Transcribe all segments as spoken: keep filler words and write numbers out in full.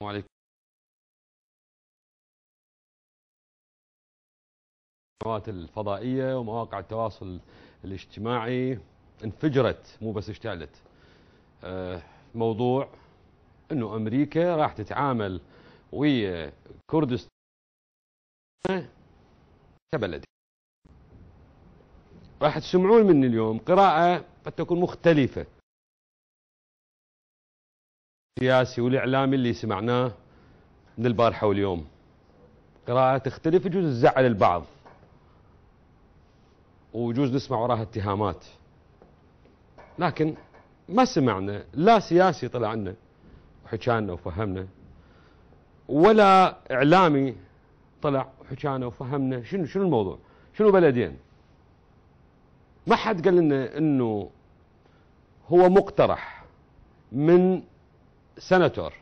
عليكم. القنوات الفضائية ومواقع التواصل الاجتماعي انفجرت، مو بس اشتعلت. موضوع انه امريكا راح تتعامل ويا كردستان كبلد. راح تسمعون مني اليوم قراءة قد تكون مختلفة السياسي والاعلامي اللي سمعناه من البارحة واليوم. قراءة تختلف، يجوز تزعل البعض ويجوز نسمع وراها اتهامات، لكن ما سمعنا لا سياسي طلع عنا وحكانا وفهمنا، ولا اعلامي طلع وحكانا وفهمنا شنو شنو الموضوع، شنو بلدين. ما حد قال لنا انه هو مقترح من سناتور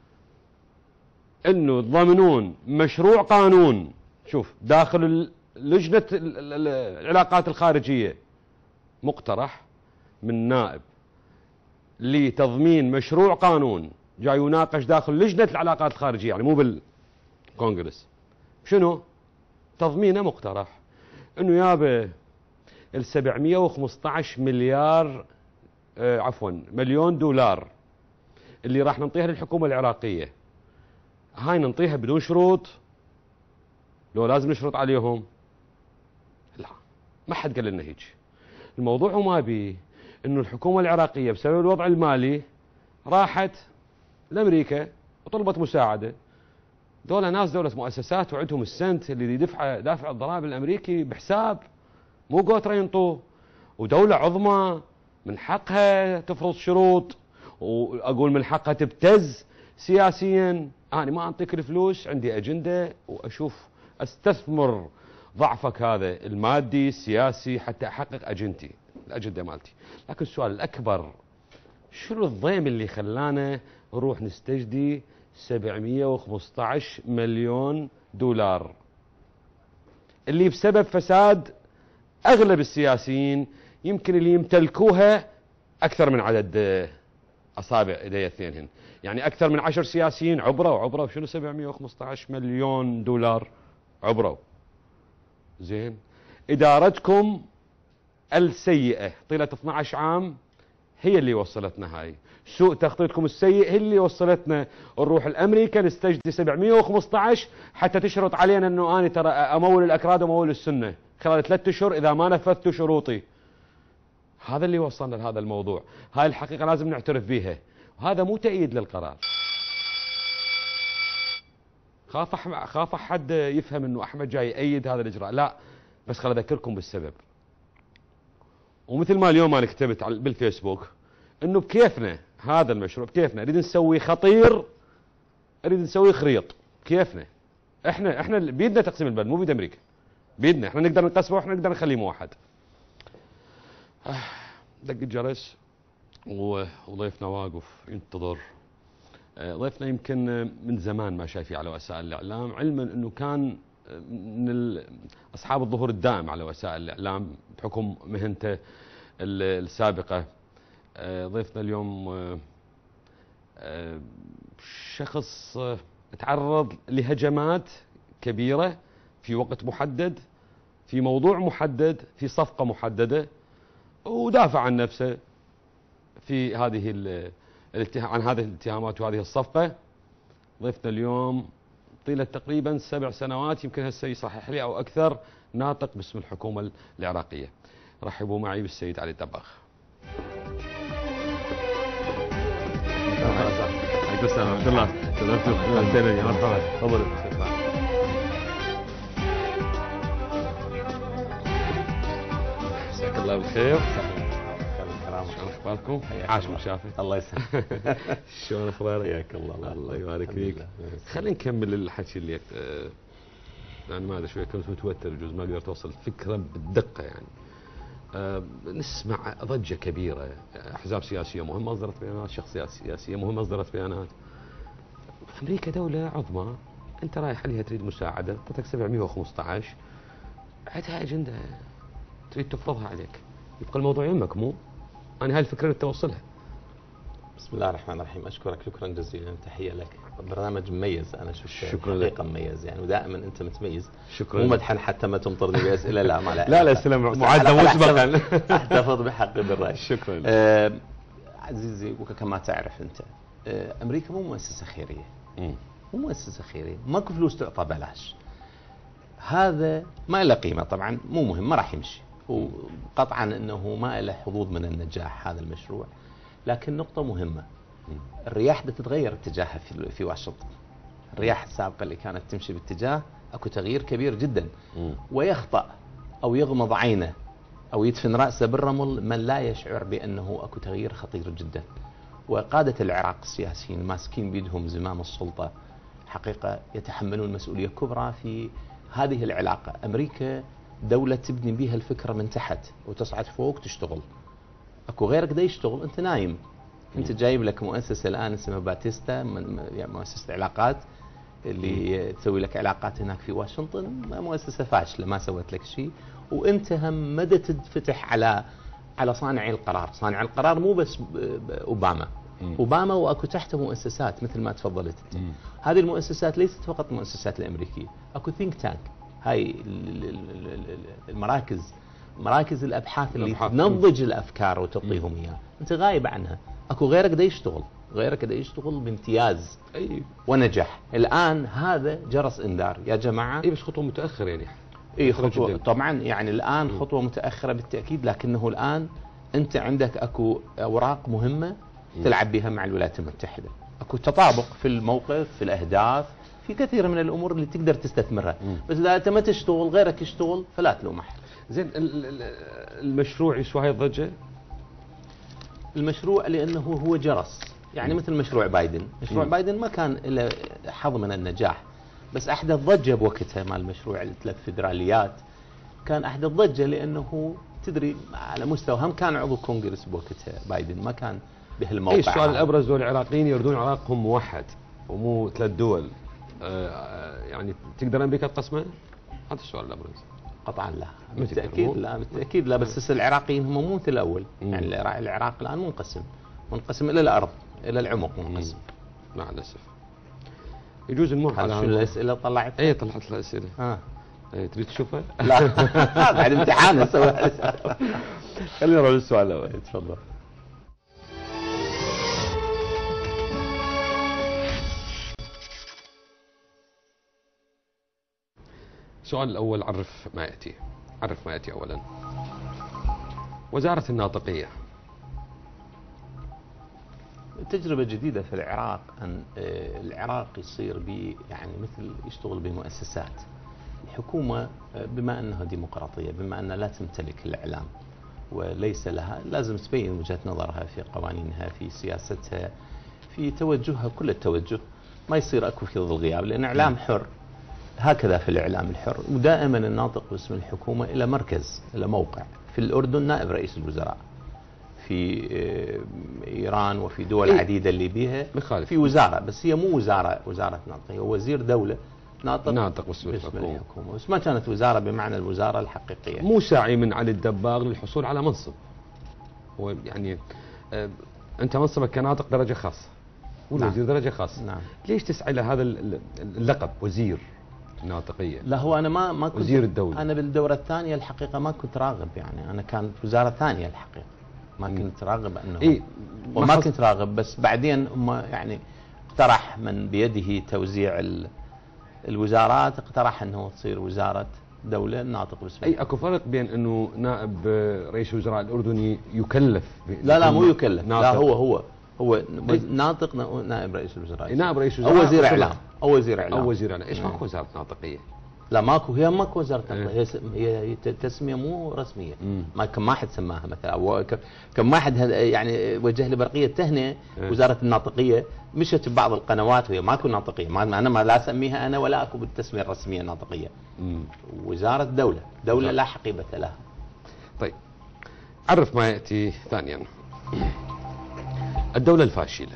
انه تضمنون مشروع قانون، شوف داخل لجنة العلاقات الخارجية، مقترح من نائب لتضمين مشروع قانون جاي يناقش داخل لجنة العلاقات الخارجية، يعني مو بالكونغرس. شنو تضمينه؟ مقترح انه يابا ال سبعمئة وخمسة عشر مليار آه عفوا مليون دولار اللي راح ننطيها للحكومة العراقية، هاي ننطيها بدون شروط؟ لو لازم نشرط عليهم؟ لا، ما حد قال لنا هيك. الموضوع ما بيه انه الحكومة العراقية بسبب الوضع المالي راحت لامريكا وطلبت مساعدة. دولة ناس دولة مؤسسات وعندهم السنت اللي يدفع دافع الضرائب الامريكي بحساب، مو قوترة ينطوه، ودولة عظمى من حقها تفرض شروط، واقول من حقها تبتز سياسيا. انا ما اعطيك الفلوس، عندي اجندة واشوف استثمر ضعفك هذا المادي السياسي حتى احقق اجندتي الاجندة مالتي. لكن السؤال الاكبر، شنو الضيم اللي خلانا نروح نستجدي سبعمئة وخمسة عشر مليون دولار اللي بسبب فساد اغلب السياسيين يمكن اللي يمتلكوها اكثر من عدد اصابع ايدي اثنينهن، يعني اكثر من عشر سياسيين عبروا عبروا شنو سبعمئة وخمسة عشر مليون دولار عبروا. زين، ادارتكم السيئة طيلة اثني عشر عام هي اللي وصلتنا، هاي سوء تخطيطكم السيء هي اللي وصلتنا نروح الامريكا نستجدي سبعمئة وخمسة عشر حتى تشرط علينا انه انا ترى امول الاكراد وامول السنه خلال ثلاثة اشهر اذا ما نفذت شروطي. هذا اللي وصلنا لهذا الموضوع، هاي الحقيقه لازم نعترف بيها، وهذا مو تأييد للقرار. خاف خاف حد يفهم انه احمد جاي يأيد هذا الاجراء، لا، بس خل اذكركم بالسبب. ومثل ما اليوم انا كتبت بالفيسبوك انه بكيفنا هذا المشروع، بكيفنا نريد نسوي خطير، نريد نسوي خريط، بكيفنا احنا احنا بيدنا تقسيم البلد، مو بيد امريكا، بيدنا احنا نقدر نقسمه واحنا نقدر نخليه موحد. آه دق الجرس وضيفنا واقف ينتظر. آه ضيفنا يمكن من زمان ما شايفيه على وسائل الاعلام، علما انه كان من اصحاب الظهور الدائم على وسائل الاعلام بحكم مهنته السابقه. ضيفنا اليوم شخص تعرض لهجمات كبيرة في وقت محدد، في موضوع محدد، في صفقة محددة، ودافع عن نفسه في هذه عن هذه الاتهامات وهذه الصفقة. ضيفنا اليوم طيلة تقريبا سبع سنوات، يمكن هسه يصحح لي او اكثر، ناطق باسم الحكومة العراقية. رحبوا معي بالسيد علي الدباغ. عليكم السلام ورحمة الله. تفضل مرحبا. تفضل. مساك الله بالخير. شلون اخباركم؟ عاش مشافك. الله يسلمك. شلون اخبارك؟ حياك الله. الله يبارك فيك. خلينا نكمل الحكي اللي يعني ما ادري شويه كنت متوتر، يجوز ما قدرت اوصل الفكره بالدقه. يعني أه نسمع ضجة كبيرة، أحزاب سياسية مهمة أصدرت بيانات، شخصيات سياسية مهمة أصدرت بيانات. أمريكا دولة عظمى، أنت رايح عليها تريد مساعدة، تعطيك سبعمئة وخمسة عشر، عندها أجندة تريد تفرضها عليك، يبقى الموضوع يمك، مو أنا هاي الفكرة اللي توصلها. بسم الله الرحمن الرحيم. اشكرك شكرا جزيلا، تحيه لك. برنامج مميز، انا اشوف شكرا حقيقه مميز يعني، ودائما انت متميز. شكرا. مو مدحا حتى ما تمطرني باسئله، لا ما لا لا سلام معدة مسبقا. احتفظ بحقي بالراي. شكرا. آه عزيزي، وكما تعرف انت آه امريكا مو مؤسسه خيريه. مم. مو مؤسسه خيريه، ماكو فلوس تعطى بلاش. هذا ما له قيمه طبعا، مو مهم، ما راح يمشي، وقطعا انه ما له حظوظ من النجاح هذا المشروع. لكن نقطه مهمه، الرياح بدها تتغير اتجاهها في في واشنطن. الرياح السابقه اللي كانت تمشي باتجاه، اكو تغيير كبير جدا. مم. ويخطأ او يغمض عينه او يدفن راسه بالرمل من لا يشعر بانه اكو تغيير خطير جدا. وقاده العراق السياسيين ماسكين بيدهم زمام السلطه حقيقه يتحملون مسؤوليه كبرى في هذه العلاقه. امريكا دوله تبني بها الفكره من تحت وتصعد فوق تشتغل. اكو غيرك دا يشتغل، انت نايم. انت جايب لك مؤسسه الان اسمها باتيستا، يعني مؤسسه علاقات اللي تسوي لك علاقات هناك في واشنطن، مؤسسه فاشله ما سوت لك شيء. وانت هم مدى تنفتح على على صانعي القرار. صانع القرار مو بس اوباما. مم. اوباما واكو تحته مؤسسات مثل ما تفضلت انت. مم. هذه المؤسسات ليست فقط المؤسسات الامريكيه، اكو ثينك تانك، هاي المراكز، مراكز الابحاث اللي الأبحاث. تنضج الافكار وتعطيهم اياها. انت غايب عنها. اكو غيرك دا يشتغل، غيرك دا يشتغل بامتياز اي ونجح. الان هذا جرس انذار يا جماعه. اي بس خطوه متاخره يعني. اي خطوه طبعا يعني الان خطوه متاخره بالتاكيد، لكنه الان انت عندك اكو اوراق مهمه تلعب بها مع الولايات المتحده. اكو تطابق في الموقف، في الاهداف، في كثير من الامور اللي تقدر تستثمرها. بس اذا انت ما تشتغل غيرك يشتغل فلا تلوم احد. زين ال- ال- المشروع يسوى هاي الضجه؟ المشروع لانه هو جرس، يعني مثل مشروع بايدن. مشروع مم. بايدن ما كان له حظ من النجاح، بس احدث ضجه بوقتها مال مشروع الثلاث فدراليات. كان احدث ضجه لانه تدري على مستوى، هم كان عضو كونغرس بوقتها بايدن، ما كان بهالموقع. اي السؤال الابرز، دول العراقيين يريدون عراقهم موحد ومو ثلاث دول. آه يعني تقدر امريكا تقسمه؟ هذا السؤال الابرز. قطعا لا، ما تقدر. بالتاكيد لا، بالتاكيد لا. بس هسه العراقيين هم مو مثل الاول. مم. يعني العراق- العراق الان منقسم، منقسم الى الارض، الى العمق منقسم. مع الاسف. يجوز نمر على هذا شو الاسئله طلعت؟ اي طلعت الاسئله. ها اي تريد تشوفها؟ لا بعد امتحان اسوي. خلينا نروح للسؤال الاول. تفضل. السؤال الأول، عرف ما يأتي. عرف ما يأتي أولا. وزارة الناطقية. تجربة جديدة في العراق أن آه، العراق يصير ب يعني مثل يشتغل بمؤسسات. الحكومة آه، بما أنها ديمقراطية، بما أنها لا تمتلك الإعلام وليس لها، لازم تبين وجهة نظرها في قوانينها، في سياستها، في توجهها، كل التوجه. ما يصير أكو في ظل غياب، لأن إعلام حر. هكذا في الإعلام الحر. ودائما الناطق باسم الحكومة إلى مركز، إلى موقع. في الأردن نائب رئيس الوزراء، في إيران وفي دول إيه؟ عديدة اللي بيها بخالف. في وزارة، بس هي مو وزارة وزارة ناطقية، هو وزير دولة ناطق ناطق باسم باسم الحكومة. الحكومة. بس ما كانت وزارة بمعنى الوزارة الحقيقية. مو ساعي من علي الدباغ للحصول على منصب. هو يعني آه أنت منصبك كناطق درجة خاصة والوزير نعم. درجة خاصة. نعم. ليش تسعى لهذا ال- اللقب وزير الناطقية؟ لا هو أنا ما ما كنت وزير الدولة. أنا بالدورة الثانية الحقيقة ما كنت راغب، يعني أنا كانت وزارة ثانية الحقيقة، ما مم. كنت راغب أنه إيه وما ما كنت راغب. بس بعدين ما يعني اقترح من بيده توزيع ال- الوزارات، اقترح انه تصير وزارة دولة ناطق باسم. اي اكو فرق بين انه نائب رئيس الوزراء الاردني يكلف ب- لا لا مو يكلف، ناطق. لا هو هو هو أي. ناطق نائب رئيس الوزراء، نائب رئيس او الوزراء وزير أو اعلام، او وزير اعلام، او وزير اعلام. ايش نعم. ماكو وزارة ناطقية؟ لا ماكو، هي ماكو وزارة إيه. ناطقية، هي س- هي هي تسمية مو رسمية. مم. ما كم واحد سماها مثلا، او ك- كم واحد هد- يعني وجه لي برقية تهنئة إيه. وزارة الناطقية، مشت ببعض القنوات وهي ماكو ناطقية، ما انا ما لا اسميها انا ولا اكو بالتسمية الرسمية ناطقية. مم. وزارة دولة، دولة وزارة. لا حقيبة لها. طيب عرف ما يأتي ثانيا. الدولة الفاشلة.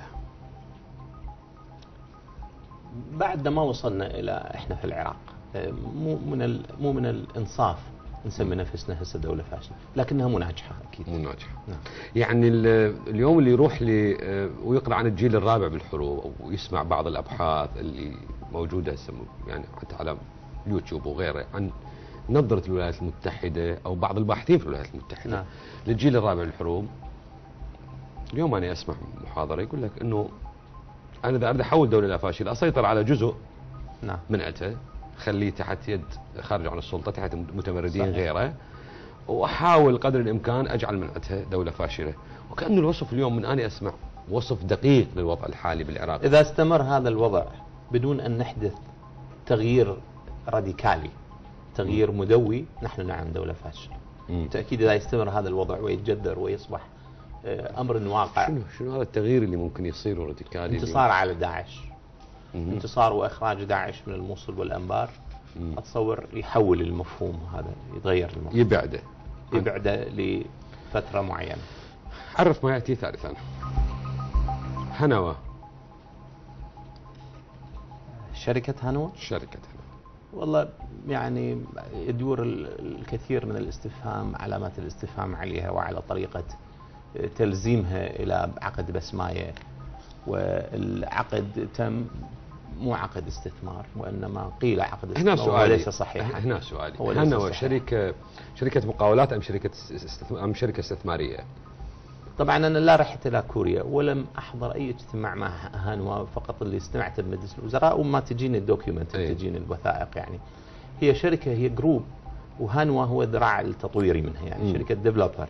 بعد ما وصلنا الى احنا في العراق، مو من ال- مو من الانصاف نسمي نفسنا هسه دولة فاشلة، لكنها مو ناجحة أكيد. مو ناجحة. نعم. يعني اليوم اللي يروح لي ويقرأ عن الجيل الرابع بالحروب ويسمع بعض الأبحاث اللي موجودة هسه يعني حتى على اليوتيوب وغيره عن نظرة الولايات المتحدة أو بعض الباحثين في الولايات المتحدة نعم. للجيل الرابع للحروب، اليوم أنا أسمع محاضرة يقول لك إنه أنا إذا أريد أحول دولة إلى فاشلة أسيطر على جزء نعم. منعته، خليه تحت يد خارج عن السلطة تحت متمردين صحيح. غيره، وأحاول قدر الإمكان أجعل منعتها دولة فاشلة. وكأنه الوصف اليوم من أنا أسمع وصف دقيق للوضع الحالي بالعراق. إذا استمر هذا الوضع بدون أن نحدث تغيير راديكالي، تغيير م. مدوي، نحن نعم دولة فاشلة. بالتأكيد إذا يستمر هذا الوضع ويتجذر ويصبح أمر واقع. شنو شنو هذا التغيير اللي ممكن يصير راديكالي؟ انتصار على داعش، مم. انتصار وإخراج داعش من الموصل والأنبار. مم. أتصور يحول المفهوم هذا، يتغير المفهوم، يبعده يبعده لفترة معينة. عرف ما يأتي ثالثا. هنوى. شركة هنوى؟ شركة هنوى والله يعني يدور الكثير من الاستفهام، علامات الاستفهام عليها وعلى طريقة تلزيمها إلى عقد بسماية. والعقد تم مو عقد استثمار وإنما قيل عقد استثمار. هنا سؤالي ليس صحيحا. هنا سؤالي هنوى شركة شركة مقاولات أم شركة استثمار أم شركة استثمارية؟ طبعا أنا لا رحت إلى كوريا ولم أحضر أي اجتماع مع هنوى، فقط اللي استمعت بمجلس الوزراء وما تجيني الدوكيومنت، تجيني الوثائق. يعني هي شركة، هي جروب، وهنوى هو الذراع التطويري منها، يعني م. شركة ديفلوبر،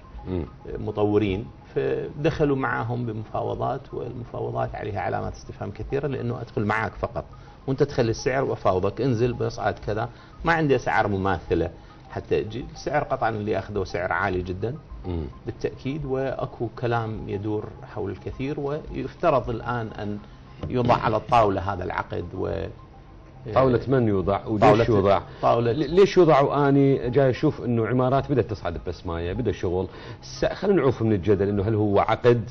مطورين، فدخلوا معهم بمفاوضات، والمفاوضات عليها علامات استفهام كثيرة، لأنه أدخل معك فقط وأنت تخلي السعر وأفاوضك، انزل بصعد كذا، ما عندي أسعار مماثلة حتى أجي. السعر قطعا اللي أخذه سعر عالي جدا م. بالتأكيد، وأكو كلام يدور حول الكثير، ويفترض الآن أن يوضع على الطاولة هذا العقد. و طاولة من يوضع وليش يوضع؟ طاولة ليش يوضع؟ واني جاي اشوف انه عمارات بدات تصعد ببسمايه، بدا شغل. خلينا نعوف من الجدل انه هل هو عقد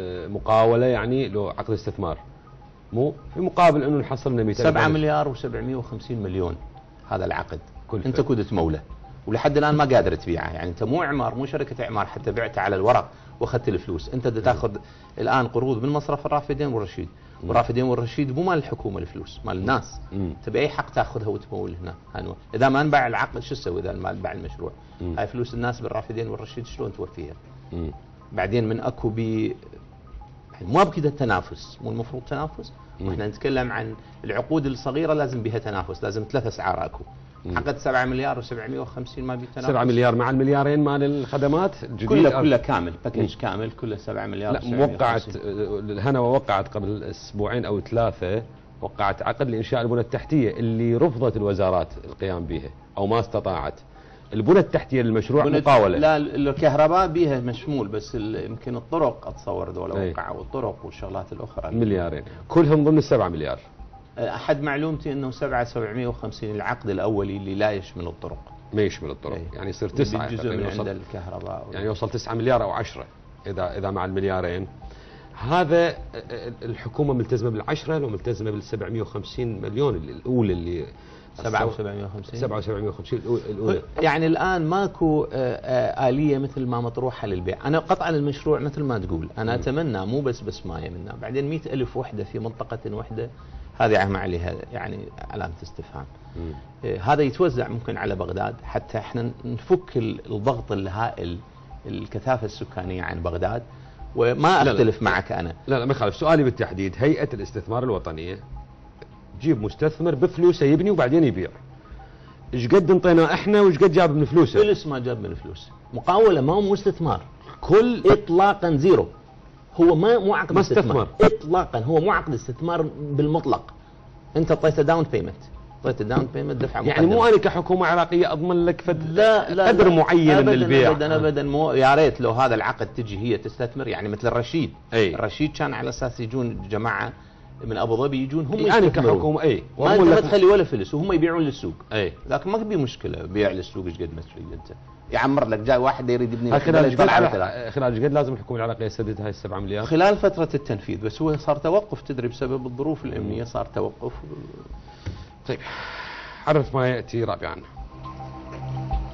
مقاوله يعني لو عقد استثمار، مو في مقابل انه نحصل لنا مئتين سبعة مليار وسبعمئة وخمسين مليون هذا العقد. كل انت كنت تموله ولحد الان ما قادر تبيعه، يعني انت مو عمار، مو شركه عمار حتى بعته على الورق واخذت الفلوس. انت بدك تاخذ الان قروض من مصرف الرافدين والرشيد، والرافدين والرشيد مو مال الحكومه الفلوس، مال الناس. انت باي حق تاخذها وتمول هنا هنوى؟ اذا ما انباع العقد شو تسوي؟ اذا ما انباع المشروع، مم. هاي فلوس الناس بالرافدين والرشيد شلون توفيها؟ مم. بعدين من اكو بي يعني مو بكذا التنافس، مو المفروض تنافس؟ واحنا نتكلم عن العقود الصغيره لازم بها تنافس، لازم ثلاث اسعار اكو. عقد سبعة مليار وسبعمئة وخمسين ما بيتنافس. سبعة مليار مع المليارين مال الخدمات الجديدة كله كله كامل، باكج كامل كله سبعة مليار. لا وقعت الهنوى وقعت قبل اسبوعين او ثلاثه، وقعت عقد لانشاء البنى التحتيه اللي رفضت الوزارات القيام بها او ما استطاعت. البنى التحتيه للمشروع مقاوله. لا الكهرباء بيها مشمول، بس يمكن الطرق اتصور دولة وقعوا، والطرق والشغلات الاخرى مليارين كلهم ضمن السبعة مليار. احد معلومتي انه سبعة سبعمئة وخمسين العقد الاولي اللي لا يشمل الطرق. ما يشمل الطرق، ايه. يعني يصير تسعة جزء من عند الكهرباء، يعني يوصل تسعة مليار او عشرة اذا اذا مع المليارين. هذا الحكومه ملتزمه بالعشرة لو ملتزمه بالسبعمئة وخمسين مليون الاولى اللي سبعة وسبعمئة وخمسين سبعة وسبعمئة وخمسين الاولى. يعني الان ماكو آلية مثل ما مطروحه للبيع. انا قطعا المشروع مثل ما تقول انا م. اتمنى مو بس بسمايه منا، بعدين مئة ألف وحده في منطقه وحده، هذه عم عليها يعني علامه استفهام. هذا يتوزع ممكن على بغداد حتى احنا نفك الضغط الهائل الكثافه السكانيه عن بغداد. وما اختلف لا لا معك انا. لا لا ما يخالف. سؤالي بالتحديد، هيئه الاستثمار الوطنيه تجيب مستثمر بفلوسه يبني وبعدين يبيع. ايش قد انطيناه احنا وايش قد جاب من فلوسه؟ فلس ما جاب من فلوسه. مقاوله ما هو استثمار. كل اطلاقا زيرو. هو ما مو عقد استثمار اطلاقا، هو مو عقد استثمار بالمطلق. انت اعطيته داون بيمنت، اعطيته داون بيمنت دفعه مقدمه. يعني مو انا كحكومه عراقيه اضمن لك فد لا لا قدر معين أبداً من البيع. ابدا ابدا مو. يا ريت لو هذا العقد تجي هي تستثمر، يعني مثل الرشيد. أي. الرشيد كان على اساس يجون جماعه من ابو ظبي يجون هم يعني كحكومه اي ما انت ما تخلي ولا فلس وهم يبيعون للسوق. اي لكن ما في مشكله بيع للسوق ايش قد ما تريد انت. يعمر لك جاي واحد يريد يبني خلال ايش قد خلال ايش قد لازم الحكومه العراقيه تسدد هاي السبعة مليار؟ خلال فتره التنفيذ، بس هو صار توقف تدري بسبب الظروف الامنيه صار توقف. طيب عرف ما ياتي رابعا.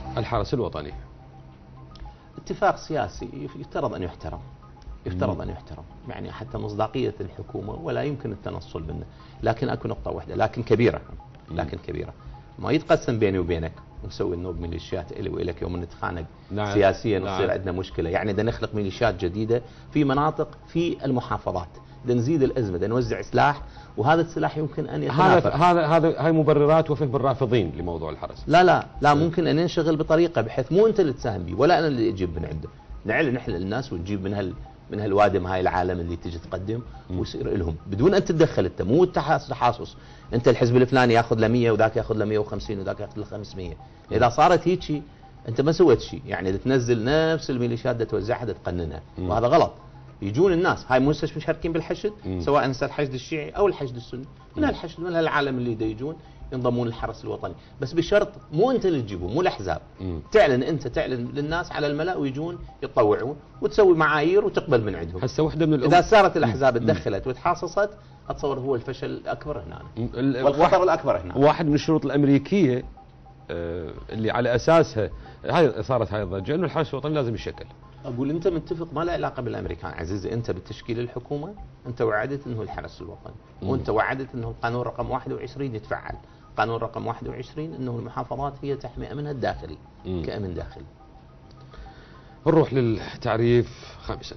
الحرس الوطني. اتفاق سياسي يفترض أن يحترم، يفترض أن يحترم، يعني حتى مصداقية الحكومة ولا يمكن التنصل منه، لكن أكو نقطة واحدة لكن كبيرة، لكن كبيرة، ما يتقسم بيني وبينك ونسوي النوب ميليشيات إلي وإلك يوم نتخانق نعم. سياسيا نعم. وتصير عندنا مشكلة، يعني بدنا نخلق ميليشيات جديدة في مناطق في المحافظات، بدنا نزيد الأزمة، بدنا نوزع سلاح، وهذا السلاح يمكن أن يتنافر. هذا هذا هذا هاي مبررات وفهم الرافضين لموضوع الحرس. لا لا لا ممكن أن ننشغل بطريقة بحيث مو أنت اللي تساهم به ولا أنا اللي أجيب من عنده، نعل نحل الناس ونجيب من هال من هالوادم هاي العالم اللي تجي تقدم ويصير لهم بدون ان تتدخل انت، مو التحاصص، انت الحزب الفلاني ياخذ له مية وذاك ياخذ له مية وخمسين وذاك ياخذ له خمسمية، اذا صارت هيك انت ما سويت شيء، يعني تنزل نفس الميليشيات دا توزعها دا تقننها، وهذا غلط. يجون الناس هاي مو مشاركين بالحشد سواء هسه الحشد الشيعي او الحشد السني، من هالحشد من هالعالم اللي دا يجون ينضمون للحرس الوطني، بس بشرط مو انت اللي تجيبهم، مو الاحزاب، تعلن انت، تعلن للناس على الملأ ويجون يتطوعون وتسوي معايير وتقبل من عندهم. هسه وحده من اذا صارت الاحزاب تدخلت وتحاصصت اتصور هو الفشل الاكبر هنا والخطر الاكبر هنا. واحد من الشروط الامريكيه اللي على اساسها هاي صارت هاي الضجه انه الحرس الوطني لازم يشكل. اقول انت متفق ما له علاقه بالامريكان عزيزي، انت بالتشكيل الحكومه انت وعدت انه الحرس الوطني، وانت وعدت انه القانون رقم واحد وعشرين يتفعل، قانون رقم واحد وعشرين انه المحافظات هي تحمي امنها الداخلي مم. كامن داخلي. نروح للتعريف خامسا.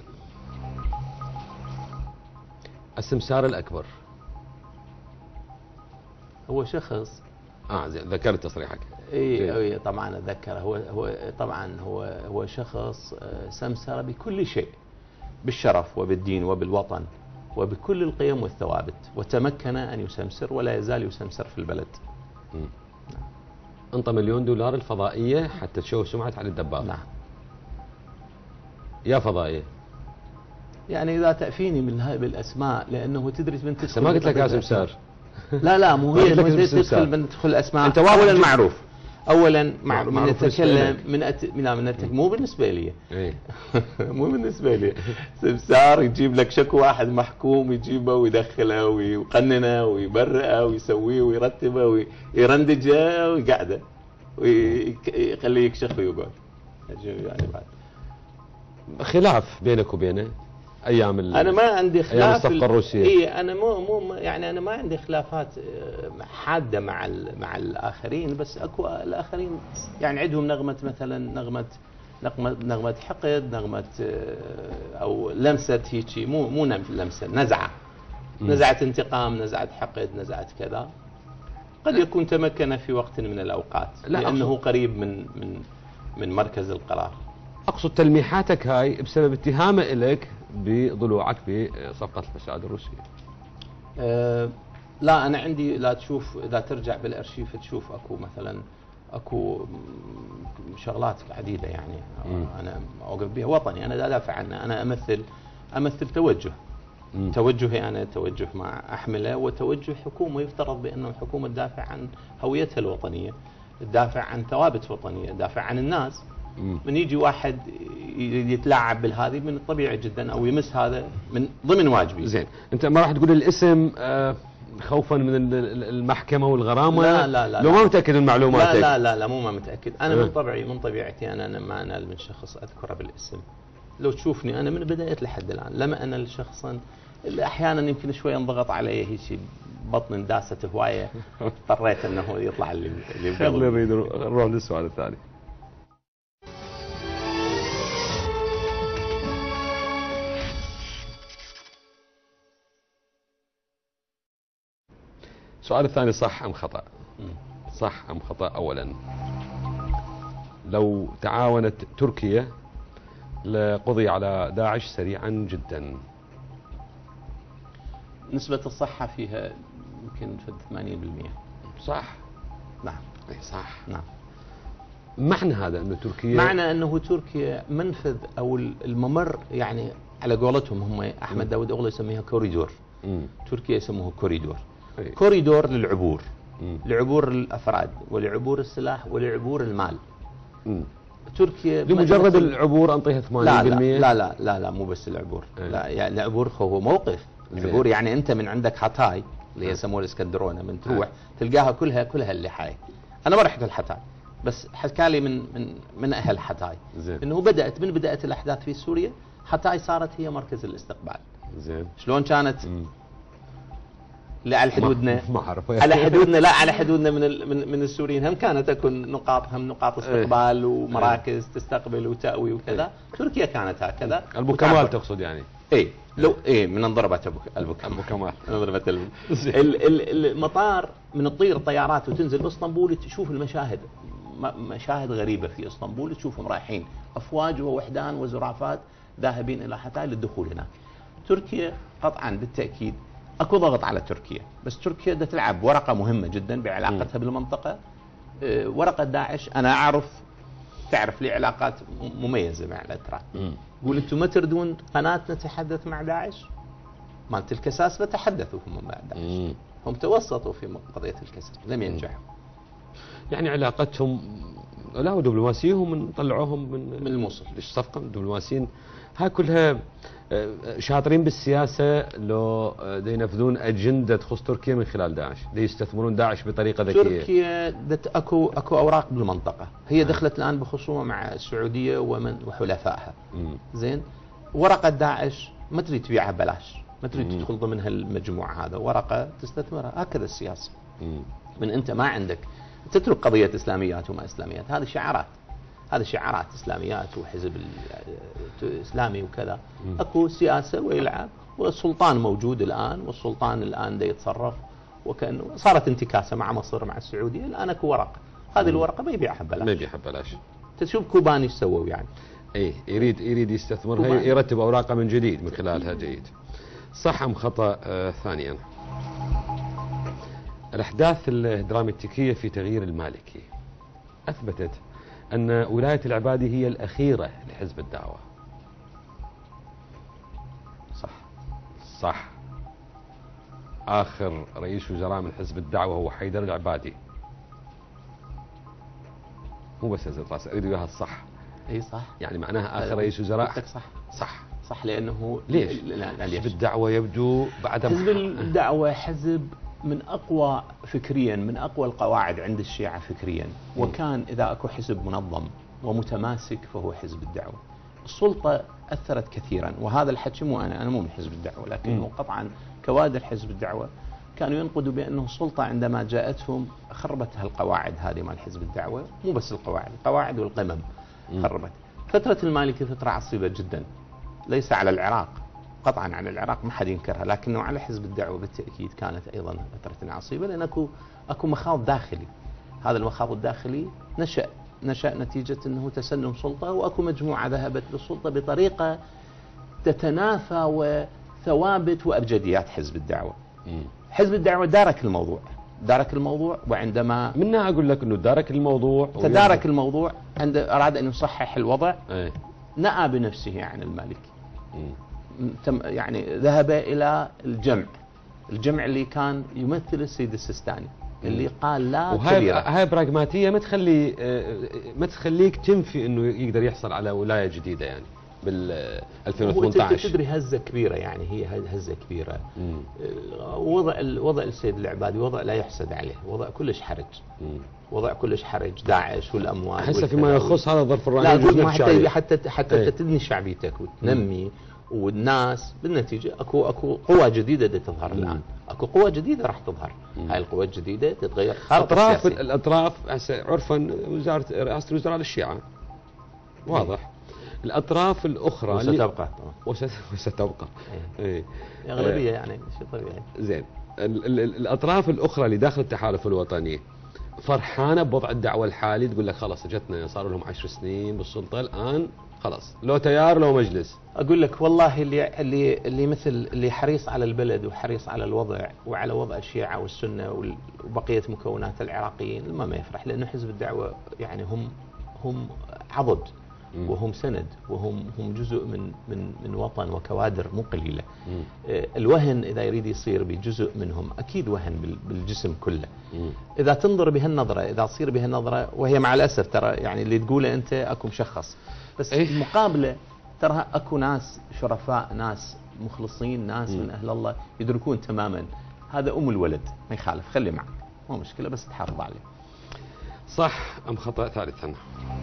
السمسار الاكبر هو شخص اه زين ذكرت تصريحك. اي اي طبعا اتذكر، هو هو طبعا هو هو شخص سمسر بكل شيء، بالشرف وبالدين وبالوطن وبكل القيم والثوابت، وتمكن ان يسمسر ولا يزال يسمسر في البلد. امم انطى مليون دولار الفضائيه حتى تشوه سمعه علي الدباغ. نعم. يا فضائيه. يعني اذا تأفيني من هاي بالاسماء لانه تدري من تدخل. ما قلت لك يا سمسار. لا لا مو هي تدخل من تدخل الاسماء. انت اولا معروف. اولا مع من نتكلم من أت... من من نتك... مو بالنسبه لي. ايه مو بالنسبه لي. سمسار يجيب لك شكو واحد محكوم يجيبه ويدخله ويقننه ويبرئه ويسويه ويرتبه ويرندجه ويقعده ويخليه يكشخ ويقعد. يعني بعد خلاف بينك وبينه ايام انا ما عندي خلاف ايام الصفقه الروسيه. اي انا مو مو يعني انا ما عندي خلافات حاده مع مع الاخرين، بس اكو الاخرين يعني عندهم نغمه مثلا نغمه نغمه نغمه حقد، نغمه او لمسه هيك، مو مو لمسه، نزعه نزعه انتقام، نزعه حقد، نزعه كذا. قد يكون تمكن في وقت من الاوقات لانه أقصد قريب من من من مركز القرار. اقصد تلميحاتك هاي بسبب اتهامه الك بضلوعك بصفقه الفساد الروسيه. أه لا انا عندي، لا تشوف اذا ترجع بالارشيف تشوف اكو مثلا اكو شغلات عديده يعني مم. انا اوقف بها وطني، انا لا ادافع عنه، انا امثل امثل توجه مم. توجهي انا توجه ما احمله، وتوجه حكومه يفترض بانه الحكومه تدافع عن هويتها الوطنيه، تدافع عن ثوابت وطنيه، تدافع عن الناس. مم. من يجي واحد يتلاعب بالهذه من الطبيعي جدا او يمس هذا من ضمن واجبي. زين انت ما راح تقول الاسم آه خوفا من المحكمه والغرامه؟ لا لا لا لو ما متاكد من معلوماتك. لا لا لا, لا مو ما متاكد، انا من طبعي من طبيعتي انا, أنا ما انال من شخص اذكره بالاسم. لو تشوفني انا من بدايه لحد الان لما انال شخصا، احيانا يمكن شوي انضغط علي هيك بطن انداست هوايه اضطريت انه يطلع اللي اللي خلينا نريد نروح للسؤال الثاني. السؤال الثاني صح أم خطأ؟ صح أم خطأ؟ أولا لو تعاونت تركيا لقضي على داعش سريعا جدا. نسبة الصحة فيها يمكن ثمانين بالمئة. صح؟ نعم. اي صح. نعم. معنى هذا أنه تركيا، معنى أنه تركيا منفذ أو الممر، يعني على قولتهم هم أحمد داود أغلى يسميها كوريدور. م. تركيا يسموه كوريدور. أي. كوريدور للعبور، م. لعبور الأفراد ولعبور السلاح ولعبور المال. م. تركيا لمجرد العبور أنطيها ثمانين بالمئة؟ لا لا لا لا مو بس العبور. أي. لا يعني العبور هو موقف. العبور يعني أنت من عندك حتاي اللي يسموه الاسكندرونة، من تروح تلقاها كلها كلها اللحاية. أنا ما رحت الحتاي بس حكى لي من من من اهل حتاي زين. انه بدات من بدات الاحداث في سوريا حتاي صارت هي مركز الاستقبال. زين. شلون كانت؟ مم. لا على حدودنا ما اعرف على حدودنا لا على حدودنا من ال من, من السوريين هم كانت تكون نقاط هم نقاط استقبال ايه. ومراكز تستقبل وتأوي وكذا. ايه. تركيا كانت هكذا. ابو كمال تقصد يعني؟ اي لو اي من انضربت ابو ابو ابو كمال انضربت ال- ال- ال- المطار من تطير الطيارات وتنزل باسطنبول تشوف المشاهد م- مشاهد غريبه في اسطنبول تشوفهم رايحين افواج ووحدان وزرافات ذاهبين الى حتاي للدخول هناك. تركيا قطعا بالتاكيد اكو ضغط على تركيا، بس تركيا بدها تلعب ورقه مهمه جدا بعلاقتها بالمنطقه. أه، ورقه داعش انا اعرف تعرف لي علاقات مميزه مع الاتراك. يقول انتم ما تردون قناه نتحدث مع داعش؟ مالت الكساسبه تحدثوا هم مع داعش. مم. هم توسطوا في قضيه الكساسبه لم ينجحوا. يعني علاقتهم لا ودبلوماسيهم من طلعوهم من من الموصل الصفقه الدبلوماسيين هاي كلها آه، شاطرين بالسياسه لو آه، دا ينفذون اجنده تخص تركيا من خلال داعش، دا يستثمرون داعش بطريقه ذكيه. تركيا دت اكو اكو اوراق بالمنطقه، هي دخلت الان بخصومه مع السعوديه ومن وحلفائها. مم. زين ورقه داعش ما تريد تبيعها ببلاش، ما تريد مم. تدخل ضمن هالمجموعه هذا، ورقه تستثمرها، هكذا السياسه. مم. من انت ما عندك تترك قضيه اسلاميات وما اسلاميات، هذه شعارات، هذه شعارات اسلاميات وحزب الاسلامي وكذا. مم. اكو سياسه ويلعب، والسلطان موجود الان، والسلطان الان دا يتصرف وكانه صارت انتكاسه مع مصر مع السعوديه، الان اكو ورقه، هذه الورقه ما يبيعها ببلاش. ما يبيعها ببلاش. تشوف كوباني ايش سووا يعني. ايه يريد يريد يستثمرها، كوباني. يرتب اوراقه من جديد من خلالها. جيد. صح ام خطا؟ آه ثانيا، الاحداث الدراماتيكيه في تغيير المالكي اثبتت ان ولايه العبادي هي الاخيره لحزب الدعوه. صح. صح. اخر رئيس وزراء من حزب الدعوه هو حيدر العبادي. مو بس هز الراس، اريد وياها الصح. اي صح. يعني معناها اخر رئيس وزراء. قلت لك صح. صح. صح لانه ليش؟ لا لا حزب ليش؟ الدعوه يبدو بعد حزب الدعوه حزب من اقوى فكريا، من اقوى القواعد عند الشيعه فكريا، وكان اذا اكو حزب منظم ومتماسك فهو حزب الدعوه. السلطه اثرت كثيرا، وهذا الحكي مو انا، انا مو من حزب الدعوه، لكنه قطعا كوادر حزب الدعوه كانوا ينقدوا بانه السلطه عندما جاءتهم خربت هالقواعد هذه مال حزب الدعوه، مو بس القواعد، القواعد والقمم خربت. فتره المالكي فتره عصيبه جدا، ليس على العراق، قطعا على العراق ما حد ينكرها، لكنه على حزب الدعوه بالتاكيد كانت ايضا فتره عصيبه، لان اكو اكو مخاض داخلي. هذا المخاض الداخلي نشا نشا نتيجه انه تسنم سلطه، واكو مجموعه ذهبت للسلطه بطريقه تتنافى وثوابت وابجديات حزب الدعوه. مم. حزب الدعوه دارك الموضوع، دارك الموضوع وعندما منها اقول لك انه دارك الموضوع تدارك الموضوع عند اراد ان يصحح الوضع، ايه. نأى بنفسه عن المالكي. مم. تم يعني ذهب الى الجمع، الجمع اللي كان يمثل السيد السيستاني اللي قال لا وهاي كبيرة. هاي براغماتيه ما تخلي آه، ما تخليك تنفي انه يقدر يحصل على ولايه جديده يعني بال ألفين وثمانية عشر. تدري هزه كبيره يعني، هي هزه كبيره. مم. وضع وضع السيد العبادي وضع لا يحسد عليه، وضع كلش حرج. مم. وضع كلش حرج، داعش والاموال. هسه فيما يخص هذا الظرف لا الرهيب أقول حتى حتى حتى ايه. تبني شعبيتك وتنمي والناس، بالنتيجه اكو اكو قوى جديده دا تظهر الان، اكو قوى جديده راح تظهر. مم. هاي القوى الجديده تتغير خارطه اطراف السياسية. الاطراف هسه عرفا وزاره رئاسه الوزراء للشيعه واضح. الاطراف الاخرى وستبقى طبعا وست- وستبقى ايه. اغلبيه يعني شيء طبيعي. زين. ال ال ال الاطراف الاخرى اللي داخل التحالف الوطني فرحانه بوضع الدعوه الحالي، تقول لك خلاص اجتنا صار لهم عشر سنين بالسلطه الان خلاص لو تيار لو مجلس. اقول لك والله اللي اللي اللي مثل اللي حريص على البلد وحريص على الوضع وعلى وضع الشيعه والسنه وال- وبقيه مكونات العراقيين ما ما يفرح، لانه حزب الدعوه يعني هم هم عضد مم. وهم سند وهم هم جزء من من من وطن وكوادر مو قليله. مم. آه، الوهن اذا يريد يصير بجزء منهم اكيد وهن بال- بالجسم كله. مم. اذا تنظر بهالنظره، اذا تصير بهالنظره، وهي مع الاسف ترى يعني اللي تقوله انت اكو مشخص، بس إيه؟ المقابله ترى اكو ناس شرفاء، ناس مخلصين، ناس مم. من اهل الله يدركون تماما هذا ام الولد ما يخالف، خلي معك مو مشكله بس تحافظ عليه. صح أم خطأ؟ ثالثا،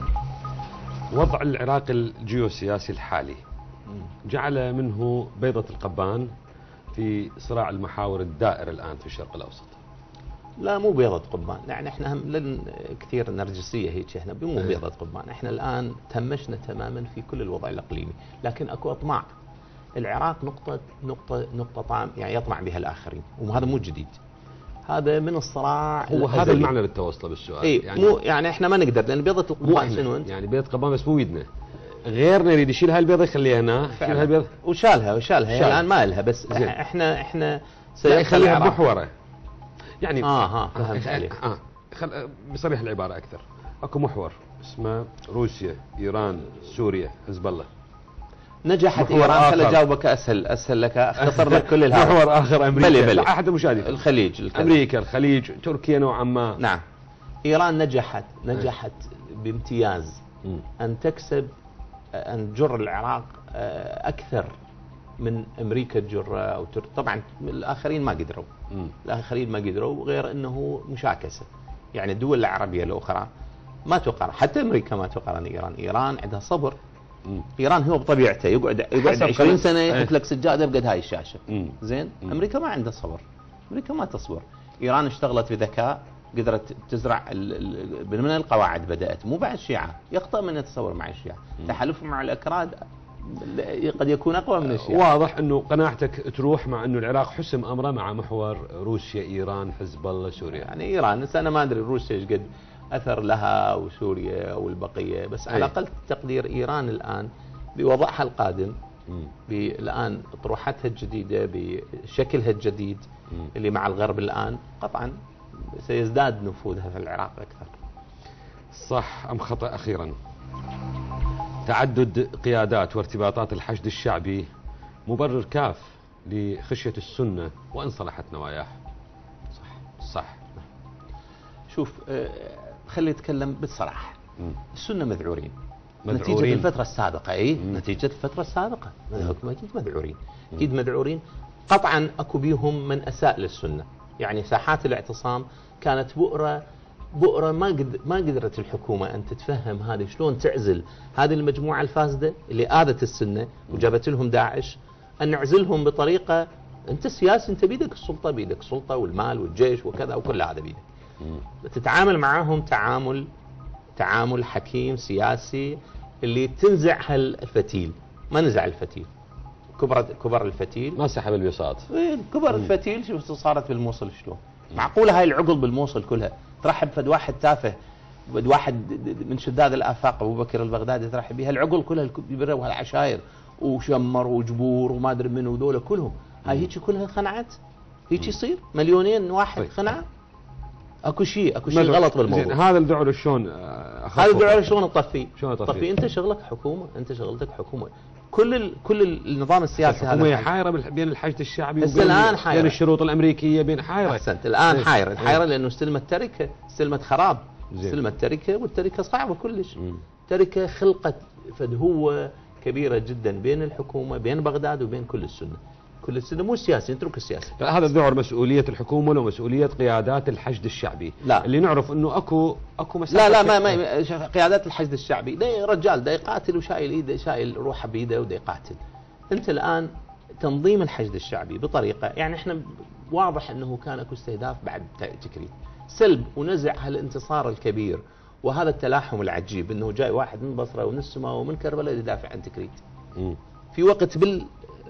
وضع العراق الجيوسياسي الحالي جعل منه بيضة القبان في صراع المحاور الدائر الآن في الشرق الأوسط. لا مو بيضة قبان، يعني احنا هم لن كثير نرجسية هيك، احنا مو بيضة قبان، احنا الآن تهمشنا تماما في كل الوضع الإقليمي، لكن اكو أطماع. العراق نقطة نقطة نقطة طعم يعني يطمع بها الآخرين، وهذا مو جديد. هذا من الصراع، هو هذا المعنى اللي توصله بالسؤال. اي يعني مو يعني احنا ما نقدر، لأن بيضة القبان شنو انت؟ يعني بيضة قبان بس مو بيدنا، غيرنا يريد يشيل هالبيضة يخليها هنا، يشيل هالبيضة وشالها وشالها شال. الآن ما لها، بس زين. احنا احنا سيخليها محورة. يعني اه ها فهمت عليك. اه خل بصريح العبارة أكثر، اكو محور اسمه روسيا، إيران، سوريا، حزب الله. نجحت ايران. خليني اجاوبك اسهل اسهل لك، اختصر لك كل الهذا. محور اخر امريكا. بلي بلي. لا احد المشاهدين. الخليج الكلام. امريكا، الخليج، تركيا نوعا ما. نعم. ايران نجحت نجحت بامتياز م. ان تكسب، ان تجر العراق اكثر من امريكا تجر او تر... طبعا الاخرين ما قدروا. م. الاخرين ما قدروا، غير انه مشاكسه. يعني الدول العربيه الاخرى ما تقارن، حتى امريكا ما تقارن ايران، ايران عندها صبر. مم. ايران هو بطبيعته يقعد يقعد عشرين سنه يحط لك سجاده بقد هاي الشاشه. مم. زين. مم. امريكا ما عندها صبر، امريكا ما تصبر. ايران اشتغلت بذكاء، قدرت تزرع من القواعد، بدات مو بعد الشيعه، يخطئ من يتصور مع الشيعه. تحالفهم مع الاكراد قد يكون اقوى من الشيعه. واضح انه قناعتك تروح مع انه العراق حسم امره مع محور روسيا، ايران، حزب الله، سوريا. يعني ايران انا ما ادري روسيا ايش قد اثر لها وسوريا او البقيه، بس أي. على اقل تقدير ايران الان بوضعها القادم، الان اطروحتها الجديده بشكلها الجديد م. اللي مع الغرب الان قطعا سيزداد نفوذها في العراق اكثر. صح ام خطا؟ اخيرا، تعدد قيادات وارتباطات الحشد الشعبي مبرر كاف لخشيه السنه وان صلحت نواياه. صح صح. شوف أه خلي اتكلم بالصراحه. مم. السنه مذعورين. مذعورين نتيجه الفتره السابقه. اي مم. نتيجه الفتره السابقه اكيد مذعورين، اكيد مذعورين. قطعا اكو بيهم من اساء للسنه، يعني ساحات الاعتصام كانت بؤره بؤره ما قد ما قدرت الحكومه ان تتفهم هذه، شلون تعزل هذه المجموعه الفاسده اللي اذت السنه وجابت لهم داعش، ان نعزلهم بطريقه انت سياسي، انت بيدك السلطه، بيدك السلطه والمال والجيش وكذا وكل هذا بيدك. تتعامل معهم تعامل تعامل حكيم سياسي، اللي تنزع هالفتيل، ما نزع الفتيل، كبر كبر الفتيل، ما سحب البساط. كبر مم. الفتيل. شوف صارت بالموصل شلون. معقوله هاي العقل بالموصل كلها ترحب فد واحد تافه، فد واحد من شداد الافاق ابو بكر البغدادي ترحب بها العقل كلها، الكبيره وهالعشاير وشمر وجبور وما ادري من ودول كلهم. هاي هيك كلها خنعت، هيك يصير مليونين واحد خنعه. اكو شيء اكو شيء غلط بالموضوع. هذا الذعر شلون؟ هذا الذعر شلون تطفيه؟ شلون تطفيه؟ طفي انت شغلك حكومه، انت شغلتك حكومه. كل ال... كل النظام السياسي هذا الحكومه حايره بين الحشد الشعبي وبين الآن حايرة. بين الشروط الامريكيه، بين حايره. احسنت. الان حايره حايره لانه استلمت تركه، استلمت خراب، استلمت تركه، والتركه صعبه كلش. م. تركه خلقت فدهوه كبيره جدا بين الحكومه، بين بغداد وبين كل السنه. كل السنه مو السياسي، نترك السياسي. هذا الذعر مسؤوليه الحكومه ولا مسؤوليه قيادات الحشد الشعبي؟ لا. اللي نعرف انه اكو اكو مسافه. لا لا ما, ما قيادات الحشد الشعبي ده رجال ده يقاتل وشايل ايده، شايل روحه بايده وده يقاتل. انت الان تنظيم الحشد الشعبي بطريقه، يعني احنا واضح انه كان اكو استهداف بعد تكريت، سلب ونزع هالانتصار الكبير وهذا التلاحم العجيب، انه جاي واحد من بصره ومن السماء ومن كربلاء يدافع عن تكريت. م. في وقت بال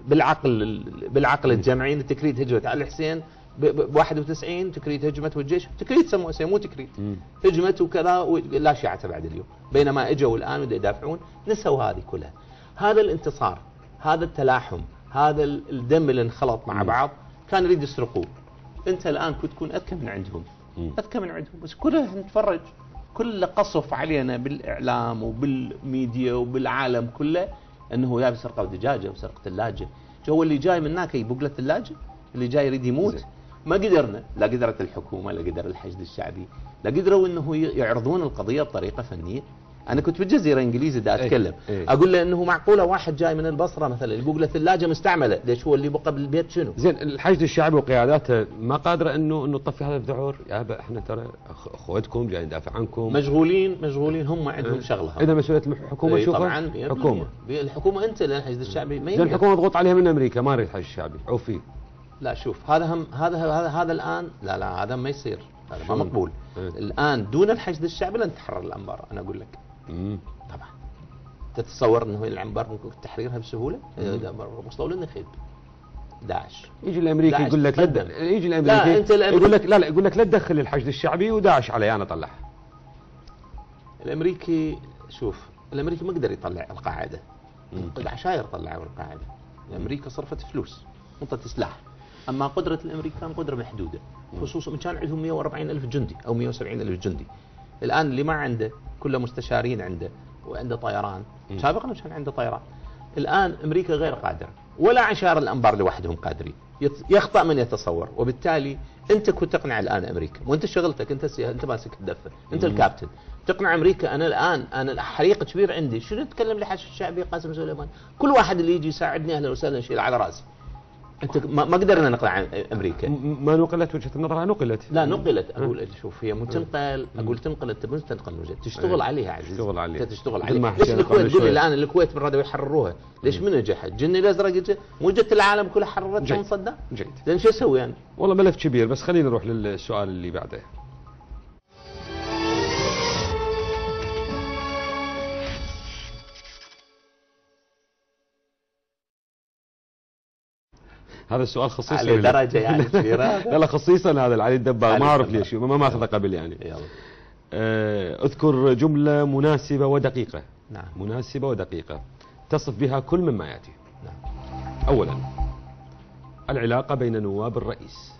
بالعقل بالعقل الجمعي التكريت هجمت على الحسين ب واحد وتسعين، تكريت هجمت والجيش تكريت سموه سموه تكريت مم. هجمت وكذا لا شيعة بعد اليوم، بينما اجوا الان ودا يدافعون نسوا هذه كلها. هذا الانتصار، هذا التلاحم، هذا الدم اللي انخلط مع مم. بعض، كان يريد يسرقوه. انت الان كنت تكون اذكى من عندهم، مم. اذكى من عندهم، بس كلها نتفرج، كل قصف علينا بالاعلام وبالميديا وبالعالم كله انه يا بسرقه دجاجه وسرقه ثلاجه. هو اللي جاي من هناك يبق له الثلاجه، اللي جاي يريد يموت. زي. ما قدرنا، لا قدرت الحكومه، لا قدر الحشد الشعبي، لا قدروا انه يعرضون القضيه بطريقه فنيه. انا كنت بالجزيره انجليزي دا اتكلم ايه ايه. اقول له انه معقوله واحد جاي من البصره مثلا يبوق له ثلاجه مستعمله، ليش هو اللي يبقى بالبيت شنو؟ زين الحشد الشعبي وقياداته ما قادره انه انه تطفي هذا الذعور؟ يابا احنا ترى أخ- اخوتكم جاي ندافع عنكم. مشغولين مشغولين هم عندهم شغله. اذا مسؤوليه الحكومه ايه تشوفها؟ طبعا حكومه. الحكومه انت لان الحشد الشعبي ما زين يقدر. الحكومه مضغوط عليها من امريكا، ما نريد الحشد الشعبي او فيه. لا شوف هذا هم هذا هذا هذا الان لا لا هذا ما يصير، هذا ما شلون؟ مقبول. ايه. الان دون الحشد الشعبي لن تحرر الانبار، انا اقول لك. مم. طبعا تتصور انه العنبر ممكن تحريرها بسهوله؟ مصطول النخيل داعش يجي الامريكي داعش يقول لك لا تقدم. تد- يجي لا، الامريكي أنت الأمريكي- يقول لك لا لا يقول لك لا تدخل الحشد الشعبي وداعش علي انا اطلعها. الامريكي شوف الامريكي ما قدر يطلع القاعده، مم. عشاير طلعوا القاعده. امريكا صرفت فلوس منطقه سلاح، اما قدره الامريكان قدره محدوده، خصوصا من كان عندهم مئة وأربعين ألف جندي او مئة وسبعين ألف جندي. الان اللي ما عنده كله مستشارين عنده وعنده طيران، مم. سابقا ما كان عنده طيران. الان امريكا غير قادره ولا عشائر الانبار لوحدهم قادرين، يت- يخطا من يتصور، وبالتالي انت كنت تقنع الان امريكا وانت شغلتك انت سي... انت ماسك الدفه، انت مم. الكابتن، تقنع امريكا انا الان انا حريق كبير عندي، شنو تتكلم لحش الشعبي قاسم سليمان؟ كل واحد اللي يجي يساعدني اهلا وسهلا نشيل على راسي. انت ما ما قدرنا نقنع امريكا. م- ما نقلت وجهه النظر، نقلت. لا نقلت اقول شوف هي مو تنقل، اقول تنقل انت مو تنقل وجهة. تشتغل ايه. عليها عزيزي، تشتغل عليها. انت تشتغل مثل ما عليها. ليش حكينا قبل الكويت؟ قول شوي. لي الان الكويت من ردوا يحرروها، ليش من نجحت؟ الجني الازرق جت مو جت العالم كله حررتها جيد. من صدام؟ جيد. زين شو اسوي انا؟ والله ملف كبير، بس خلينا نروح للسؤال اللي بعده. هذا السؤال خصيصا على لله. درجه يعني كبيره لا لا خصيصا هذا العلي الدباغ، علي ما اعرف الدباغ. ليش ما ما اخذه قبل يعني. يلا. آه، اذكر جمله مناسبه ودقيقه. نعم مناسبه ودقيقه تصف بها كل مما ياتي. نعم. اولا العلاقه بين نواب الرئيس.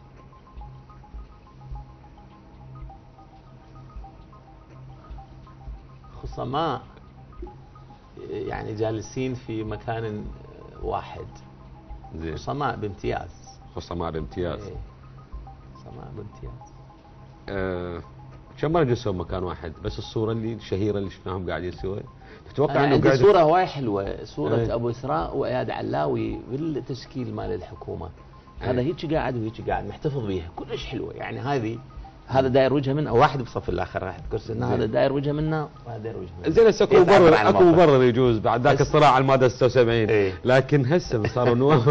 خصماء يعني جالسين في مكان واحد، زين. خصماء بامتياز. خصماء بامتياز. إيه. خصماء بامتياز. آه، كم مره جلسوا بمكان واحد؟ بس الصوره اللي الشهيره اللي شفناهم قاعدين سوا. تتوقع أنا انه عندي قاعد صورة هواي حلوة، صورة ايه. أبو إسراء وإياد علاوي بالتشكيل مال الحكومة. هذا ايه. هيك قاعد وهيك قاعد محتفظ بيها كلش حلوة، يعني هذه هذا داير وجهه منه، واحد بصف الاخر راح كرسي انه هذا داير وجهه منه وهذا داير وجهه منه. زين هسه اكو يتعبر مبرر، عن اكو الموقف. مبرر يجوز بعد ذاك بس- الصراع على الماده ستة وسبعين. ايه. لكن هسه صاروا نواب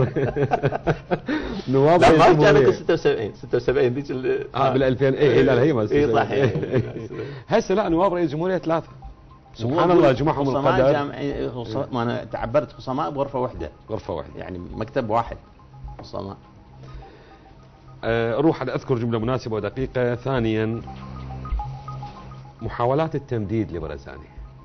نواب لا ما الجمهورية. كانت ستة وسبعين ستة وسبعين ذيك ال- اه بال ألفين اي لا لا هي ما اي صح هسه لا نواب رئيس جمهوريه ثلاثه سبحان الله جمعهم خصماء القدر جامعي خص- ما انا تعبرت خصماء بغرفه واحده، غرفه واحده. يعني مكتب واحد خصماء. آه، اروح على اذكر جمله مناسبه ودقيقه. ثانيا محاولات التمديد لبرزاني.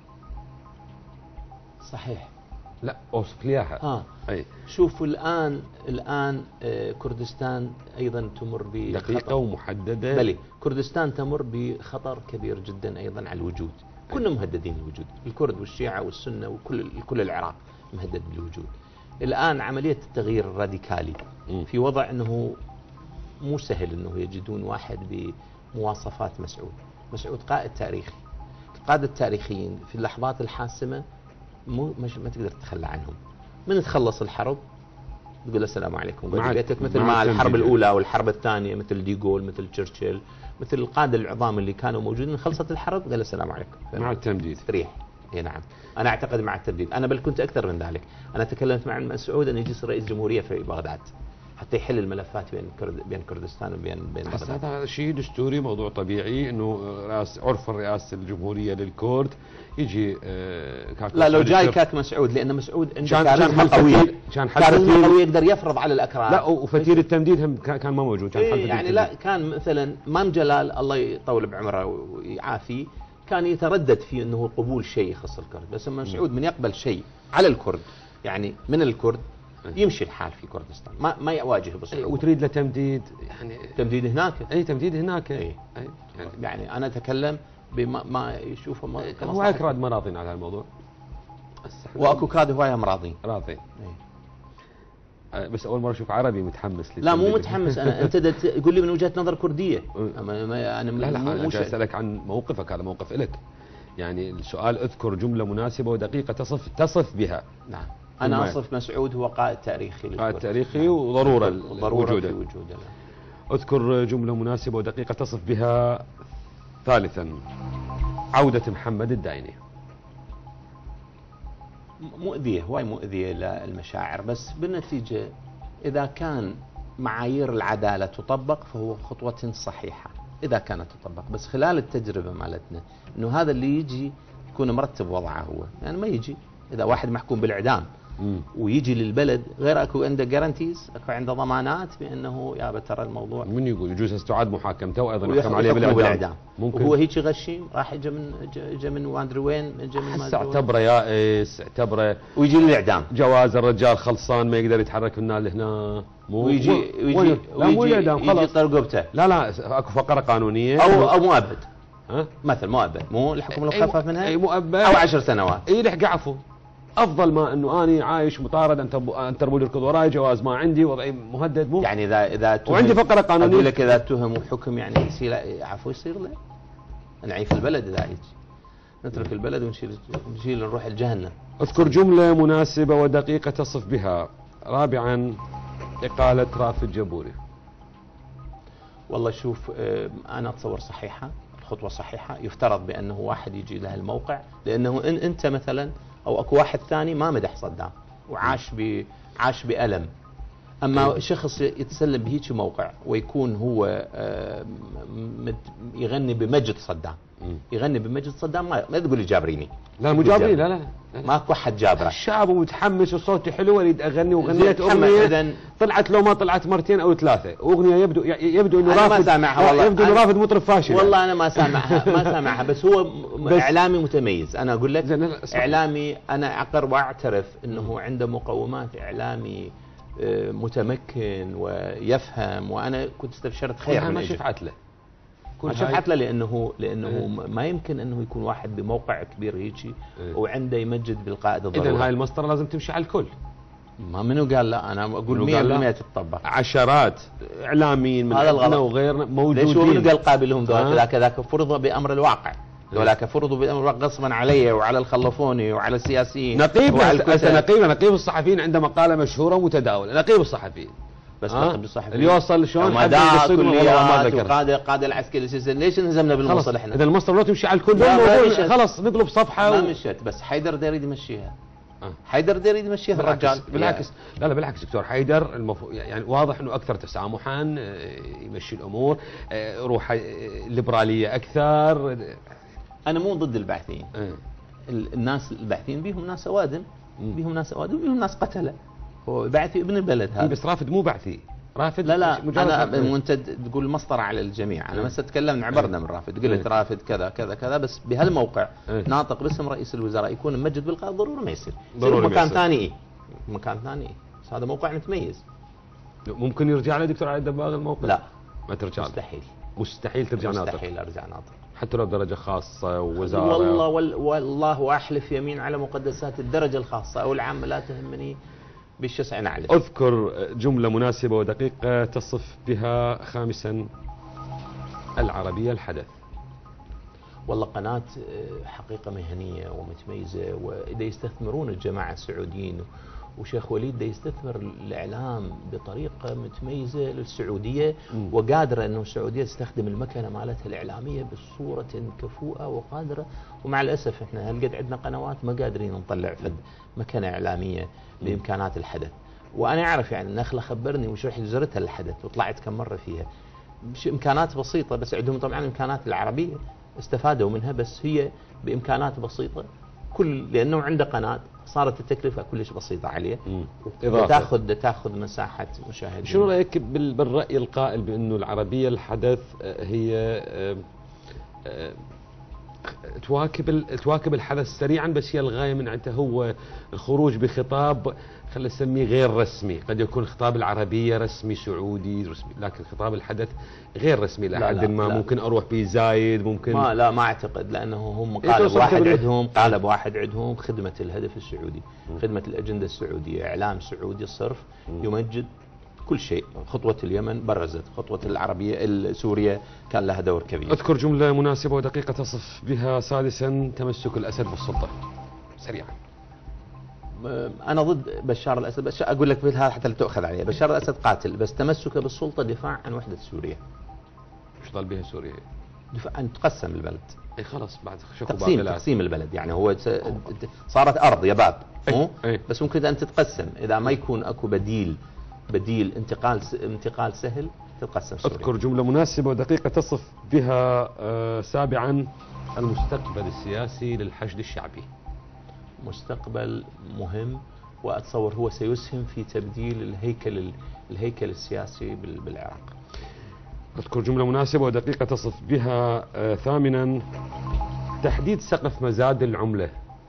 صحيح. لا اوصف لي اياها. ها اي شوفوا الان الان آه، كردستان ايضا تمر دقيقه بخطر. ومحدده. بلي كردستان تمر بخطر كبير جدا ايضا على الوجود، كلنا مهددين الوجود، الكرد والشيعة والسنة وكل كل العراق مهدد بالوجود. الآن عملية التغيير الراديكالي م. في وضع أنه مو سهل أنه يجدون واحد بمواصفات مسعود. مسعود قائد تاريخي، القادة التاريخيين في اللحظات الحاسمة مو مش ما تقدر تتخلى عنهم. من تخلص الحرب تقول السلام عليكم مع- قعد بيتك، مثل مع ما الحرب التمديد. الأولى والحرب الثانية مثل ديغول مثل تشرشل مثل القادة العظام اللي كانوا موجودين، خلصت الحرب قال السلام عليكم مع التمديد. تريح. اي نعم انا اعتقد مع التبديل، انا بل كنت اكثر من ذلك، انا تكلمت مع مسعود ان يجلس رئيس جمهوريه في بغداد حتى يحل الملفات بين كرد بين كردستان وبين بين بس بغداد. هذا شيء دستوري، موضوع طبيعي انه راس عرف الرئاسه الجمهوريه للكرد يجي آه، كاك لا لو مسعود جاي يصير- كاك مسعود لان مسعود عنده كان- كان كاريزما حل قويه، فتيل- كان حل كاريزما فتيل- قويه يقدر يفرض على الاكراد. لا وفتيل التمديد هم كان كان ما موجود، كان حل إيه فتيل يعني التمديد. لا كان مثلا مام جلال الله يطول بعمره ويعافيه كان يتردد في انه قبول شيء يخص الكرد، بس اما مسعود من يقبل شيء على الكرد يعني من الكرد يمشي الحال في كردستان، ما ما يواجه أي، بصعوبه. وتريد له تمديد يعني تمديد هناك. اي تمديد هناك. إيه. اي يعني يعني انا اتكلم بما ما يشوفه ما هو كمصلحة. اكراد ما راضين على الموضوع. بس إحنا واكو كاد هوايه امراضين. راضين. إيه. آه، بس اول مره اشوف عربي متحمس لا مو للتمديد. متحمس انا، انت دا تقول لي من وجهه نظر كرديه. إيه. أما ما انا لا لا مو انا مو جاي شيء. اسالك عن موقفك، هذا موقف لك. يعني السؤال اذكر جملة مناسبة ودقيقة تصف تصف بها. نعم. أنا أصف مسعود هو قائد تاريخي. قائد تاريخي وضرورة ضرورة وجوده. وجوده. اذكر جملة مناسبة ودقيقة تصف بها. ثالثا عودة محمد الدايني. مؤذية، هواي مؤذية للمشاعر، بس بالنتيجة إذا كان معايير العدالة تطبق فهو خطوة صحيحة إذا كانت تطبق، بس خلال التجربة مالتنا إنه هذا اللي يجي يكون مرتب وضعه هو، يعني ما يجي إذا واحد محكوم بالإعدام مم. ويجي للبلد غير اكو عنده جارانتيز، اكو عنده ضمانات بانه يا ترى الموضوع من يقول يجوز استعاد محاكمته وايضا يحكم عليه بالاعدام. ممكن وهو هيك غشيم راح اجى من اجى من ما ادري وين، اجى من ما ادري اعتبره يائس، اعتبره ويجي للاعدام جواز الرجال خلصان ما يقدر يتحرك من هنا لهنا، مو ويجي ويجي لا مو الاعدام خلاص طرقبته، لا لا اكو فقره قانونيه او او مؤبد، ها مثل مؤبد، مو الحكم المخفف منها اي مؤبد او عشر سنوات اي يلحق عفو. افضل ما انه اني عايش مطارد، انت انت تربو يركض وراي، جواز ما عندي، وضعي مهدد، مو يعني اذا اذا وعندي فقره قانونيه اقول لك اذا اتهم وحكم يعني يصير عفو يصير له نعيش البلد، اذا هيك نترك البلد ونشيل نشيل نروح الجهنم. اذكر جمله مناسبه ودقيقه تصف بها. رابعا اقاله رافد جبوري. والله شوف انا اتصور صحيحه، الخطوه صحيحه، يفترض بانه واحد يجي له الموقع، لانه إن انت مثلا او اكو واحد ثاني ما مدح صدام وعاش ب عاش بألم، اما شخص يتسلم بهيك موقع ويكون هو يغني بمجد صدام، يغني بمجد صدام، ما, ما تقول لي جابريني، لا مو جابريني، لا لا ماكو احد جابره، الشعب متحمس وصوتي حلو اريد اغني، وغنيت اغنيه طلعت لو ما طلعت مرتين او ثلاثه، واغنيه يبدو يبدو انه رافد، ما سامعها والله، يبدو انه رافد مطرب فاشل والله انا ما سامعها ما سامعها بس هو بس اعلامي متميز، انا اقول لك اعلامي، انا اقر واعترف انه عنده مقومات اعلامي متمكن ويفهم، وانا كنت استبشرت خير من ما شفعت له ما شفعت له لانه لانه إيه؟ ما يمكن انه يكون واحد بموقع كبير هيك إيه؟ وعنده يمجد بالقائد الضروري. اذا هاي المسطره لازم تمشي على الكل. ما منو قال لا، انا اقول مئة بالمئة تطبق. عشرات اعلاميين من عندنا وغيرنا موجودين. ليش هو منو قال قابل لهم ذولاك؟ ذاك ذاك فرضوا بامر الواقع، ذولاك فرضوا بامر الواقع غصبا علي وعلى الخلفوني وعلى السياسيين. نقيب نقيب نقيب الصحفيين عنده مقاله مشهوره متداوله، نقيب الصحفيين بس نقيب الصحفيين اللي يوصل شلون حد يقصد ما ذكر قاده قاده العسكري، ليش انهزمنا بالموصل احنا؟ اذا المسطره لو تمشي على الكل خلاص نقلب صفحه ما مشت، بس حيدر داير يمشيها. أه. حيدر داير يمشيها الرجال بالعكس، لا لا بالعكس دكتور حيدر المفروض يعني واضح انه اكثر تسامحا، يمشي الامور، روح ليبراليه اكثر. انا مو ضد البعثيين، أه. الناس البعثيين بيهم ناس اوادم، بيهم ناس اوادم وبيهم ناس قتله، هو بعثي ابن البلد هذا. بس رافد مو بعثي، رافد لا لا انا وانت تقول مسطره على الجميع، انا بس تكلمنا عبرنا من رافد، قلت رافد كذا كذا كذا، بس بهالموقع ناطق باسم رئيس الوزراء يكون ممجد بالقائد ضروري ما يصير، ضروري مكان ثاني ايه مكان ثاني ايه بس هذا موقع متميز. ممكن يرجع له دكتور علي الدباغ الموقع؟ لا ما ترجع له، مستحيل مستحيل ترجع ناطق، مستحيل ارجع ناطق حتى لو بدرجه خاصه ووزاره. والله والله احلف يمين على مقدسات الدرجه الخاصه او العامه لا تهمني بالشسع نعلم. اذكر جملة مناسبة ودقيقة تصف بها. خامسا العربية الحدث. والله قناة حقيقة مهنية ومتميزة، وإذا يستثمرون الجماعة السعوديين وشيخ وليد ده يستثمر الإعلام بطريقة متميزة للسعودية م. وقادرة أنه السعودية تستخدم المكنة مالتها الإعلامية بصورة كفؤة وقادرة، ومع الأسف إحنا هلقد عندنا قنوات ما قادرين نطلع فد مكنة إعلامية بإمكانات الحدث. وأنا أعرف يعني النخلة خبرني وش رح زرتها الحدث وطلعت كم مرة فيها، إمكانات بسيطة، بس عندهم طبعا الإمكانات العربية استفادوا منها، بس هي بإمكانات بسيطة، كل لأنه عنده قناة صارت التكلفة كلش بسيطة عليه، تاخذ تاخذ مساحة مشاهدين. شنو رأيك بالرأي القائل بأنه العربية الحدث هي تواكب تواكب الحدث سريعا، بس هي الغاية من عندها هو الخروج بخطاب خلينا نسميه غير رسمي، قد يكون الخطاب العربية رسمي سعودي رسمي، لكن خطاب الحدث غير رسمي لحد ما لا ممكن اروح به زايد ممكن ما لا ما اعتقد، لانه هم قالب واحد عندهم قالب واحد عندهم خدمة الهدف السعودي، خدمة الأجندة السعودية، إعلام سعودي صرف يمجد كل شيء. خطوة اليمن برزت، خطوة العربية سوريا كان لها دور كبير. اذكر جملة مناسبة ودقيقة تصف بها سادسا تمسك الأسد بالسلطة سريعا. أنا ضد بشار الأسد، بس أقول لك بهذا حتى لا تؤخذ عليه. بشار الأسد قاتل، بس تمسكه بالسلطة دفاع عن وحدة سوريا. مش ضل بها سوريا؟ دفاع عن تقسم البلد. اي خلاص بعد شكو تقسيم باقلات. تقسيم البلد، يعني هو صارت أرض يا باب مو؟ أي. بس ممكن أن تتقسم إذا ما يكون أكو بديل بديل انتقال انتقال سهل تتقسم سوريا. اذكر جملة مناسبة ودقيقة تصف بها آه سابعا المستقبل السياسي للحشد الشعبي. مستقبل مهم، واتصور هو سيسهم في تبديل الهيكل الهيكل السياسي بالعراق. اذكر جملة مناسبة ودقيقة تصف بها آه ثامنا تحديد سقف مزاد العملة.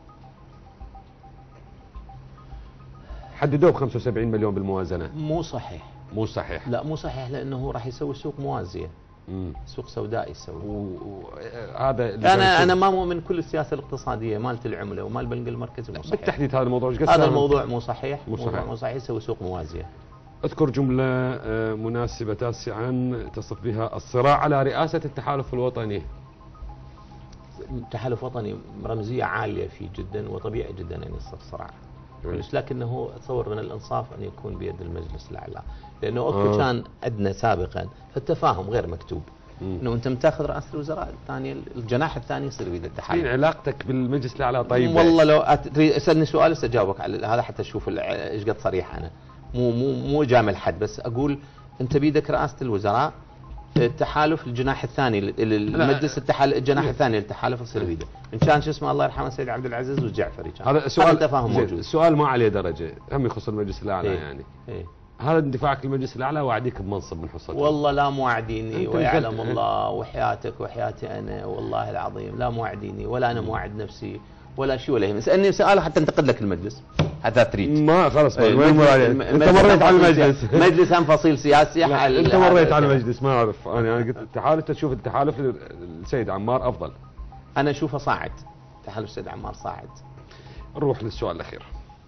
حددوه ب خمسة وسبعين مليون بالموازنة. مو صحيح. مو صحيح. لا مو صحيح، لانه راح يسوي سوق موازية. مم. سوق سوداء يسوي. هذا انا انا ما مؤمن كل السياسه الاقتصاديه مالت العمله ومال البنك المركزي مو صحيح. بالتحديد هذا الموضوع ايش هذا الموضوع مو صحيح. مو صحيح. مو صحيح، يسوي سوق موازيه. اذكر جمله مناسبه تاسعا تصف بها الصراع على رئاسه التحالف الوطني. تحالف وطني رمزيه عاليه فيه جدا، وطبيعي جدا ان يصير صراع. بس لكنه اتصور من الانصاف ان يكون بيد المجلس الاعلى، لانه اكو آه. كان عندنا سابقا التفاهم غير مكتوب. مم. انه انت متاخذ رئاسه الوزراء الثانيه، الجناح الثاني يصير بيد التحالف. شنو علاقتك بالمجلس الاعلى طيب؟ والله لو اسالني سؤال استجاوبك على هذا حتى تشوف ايش قد صريح انا. مو مو مو جامل حد، بس اقول انت بيدك رئاسه الوزراء، التحالف الجناح الثاني المجلس التحالف الجناح الثاني للتحالف يصير بيده. ان كان شو اسمه الله يرحمه سيد عبد العزيز والجعفري كان. هذا سؤال تفاهم موجود. السؤال ما عليه درجه، هم يخص المجلس الاعلى. إيه؟ يعني إيه؟ هذا اندفاعك للمجلس الاعلى واعديك بمنصب من حصتك. والله لا موعديني ويعلم الله وحياتك وحياتي انا والله العظيم لا موعديني، ولا انا موعد نفسي ولا شيء ولا يهم. اسالني سؤال حتى انتقد لك المجلس حتى تريد. ما خلاص وين انت مريت على المجلس. مجلس هم فصيل سياسي. انت مريت على المجلس ما اعرف انا. انا قلت التحالف تشوف التحالف للسيد عمار افضل. انا اشوفه صاعد، تحالف السيد عمار صاعد. نروح للسؤال الاخير.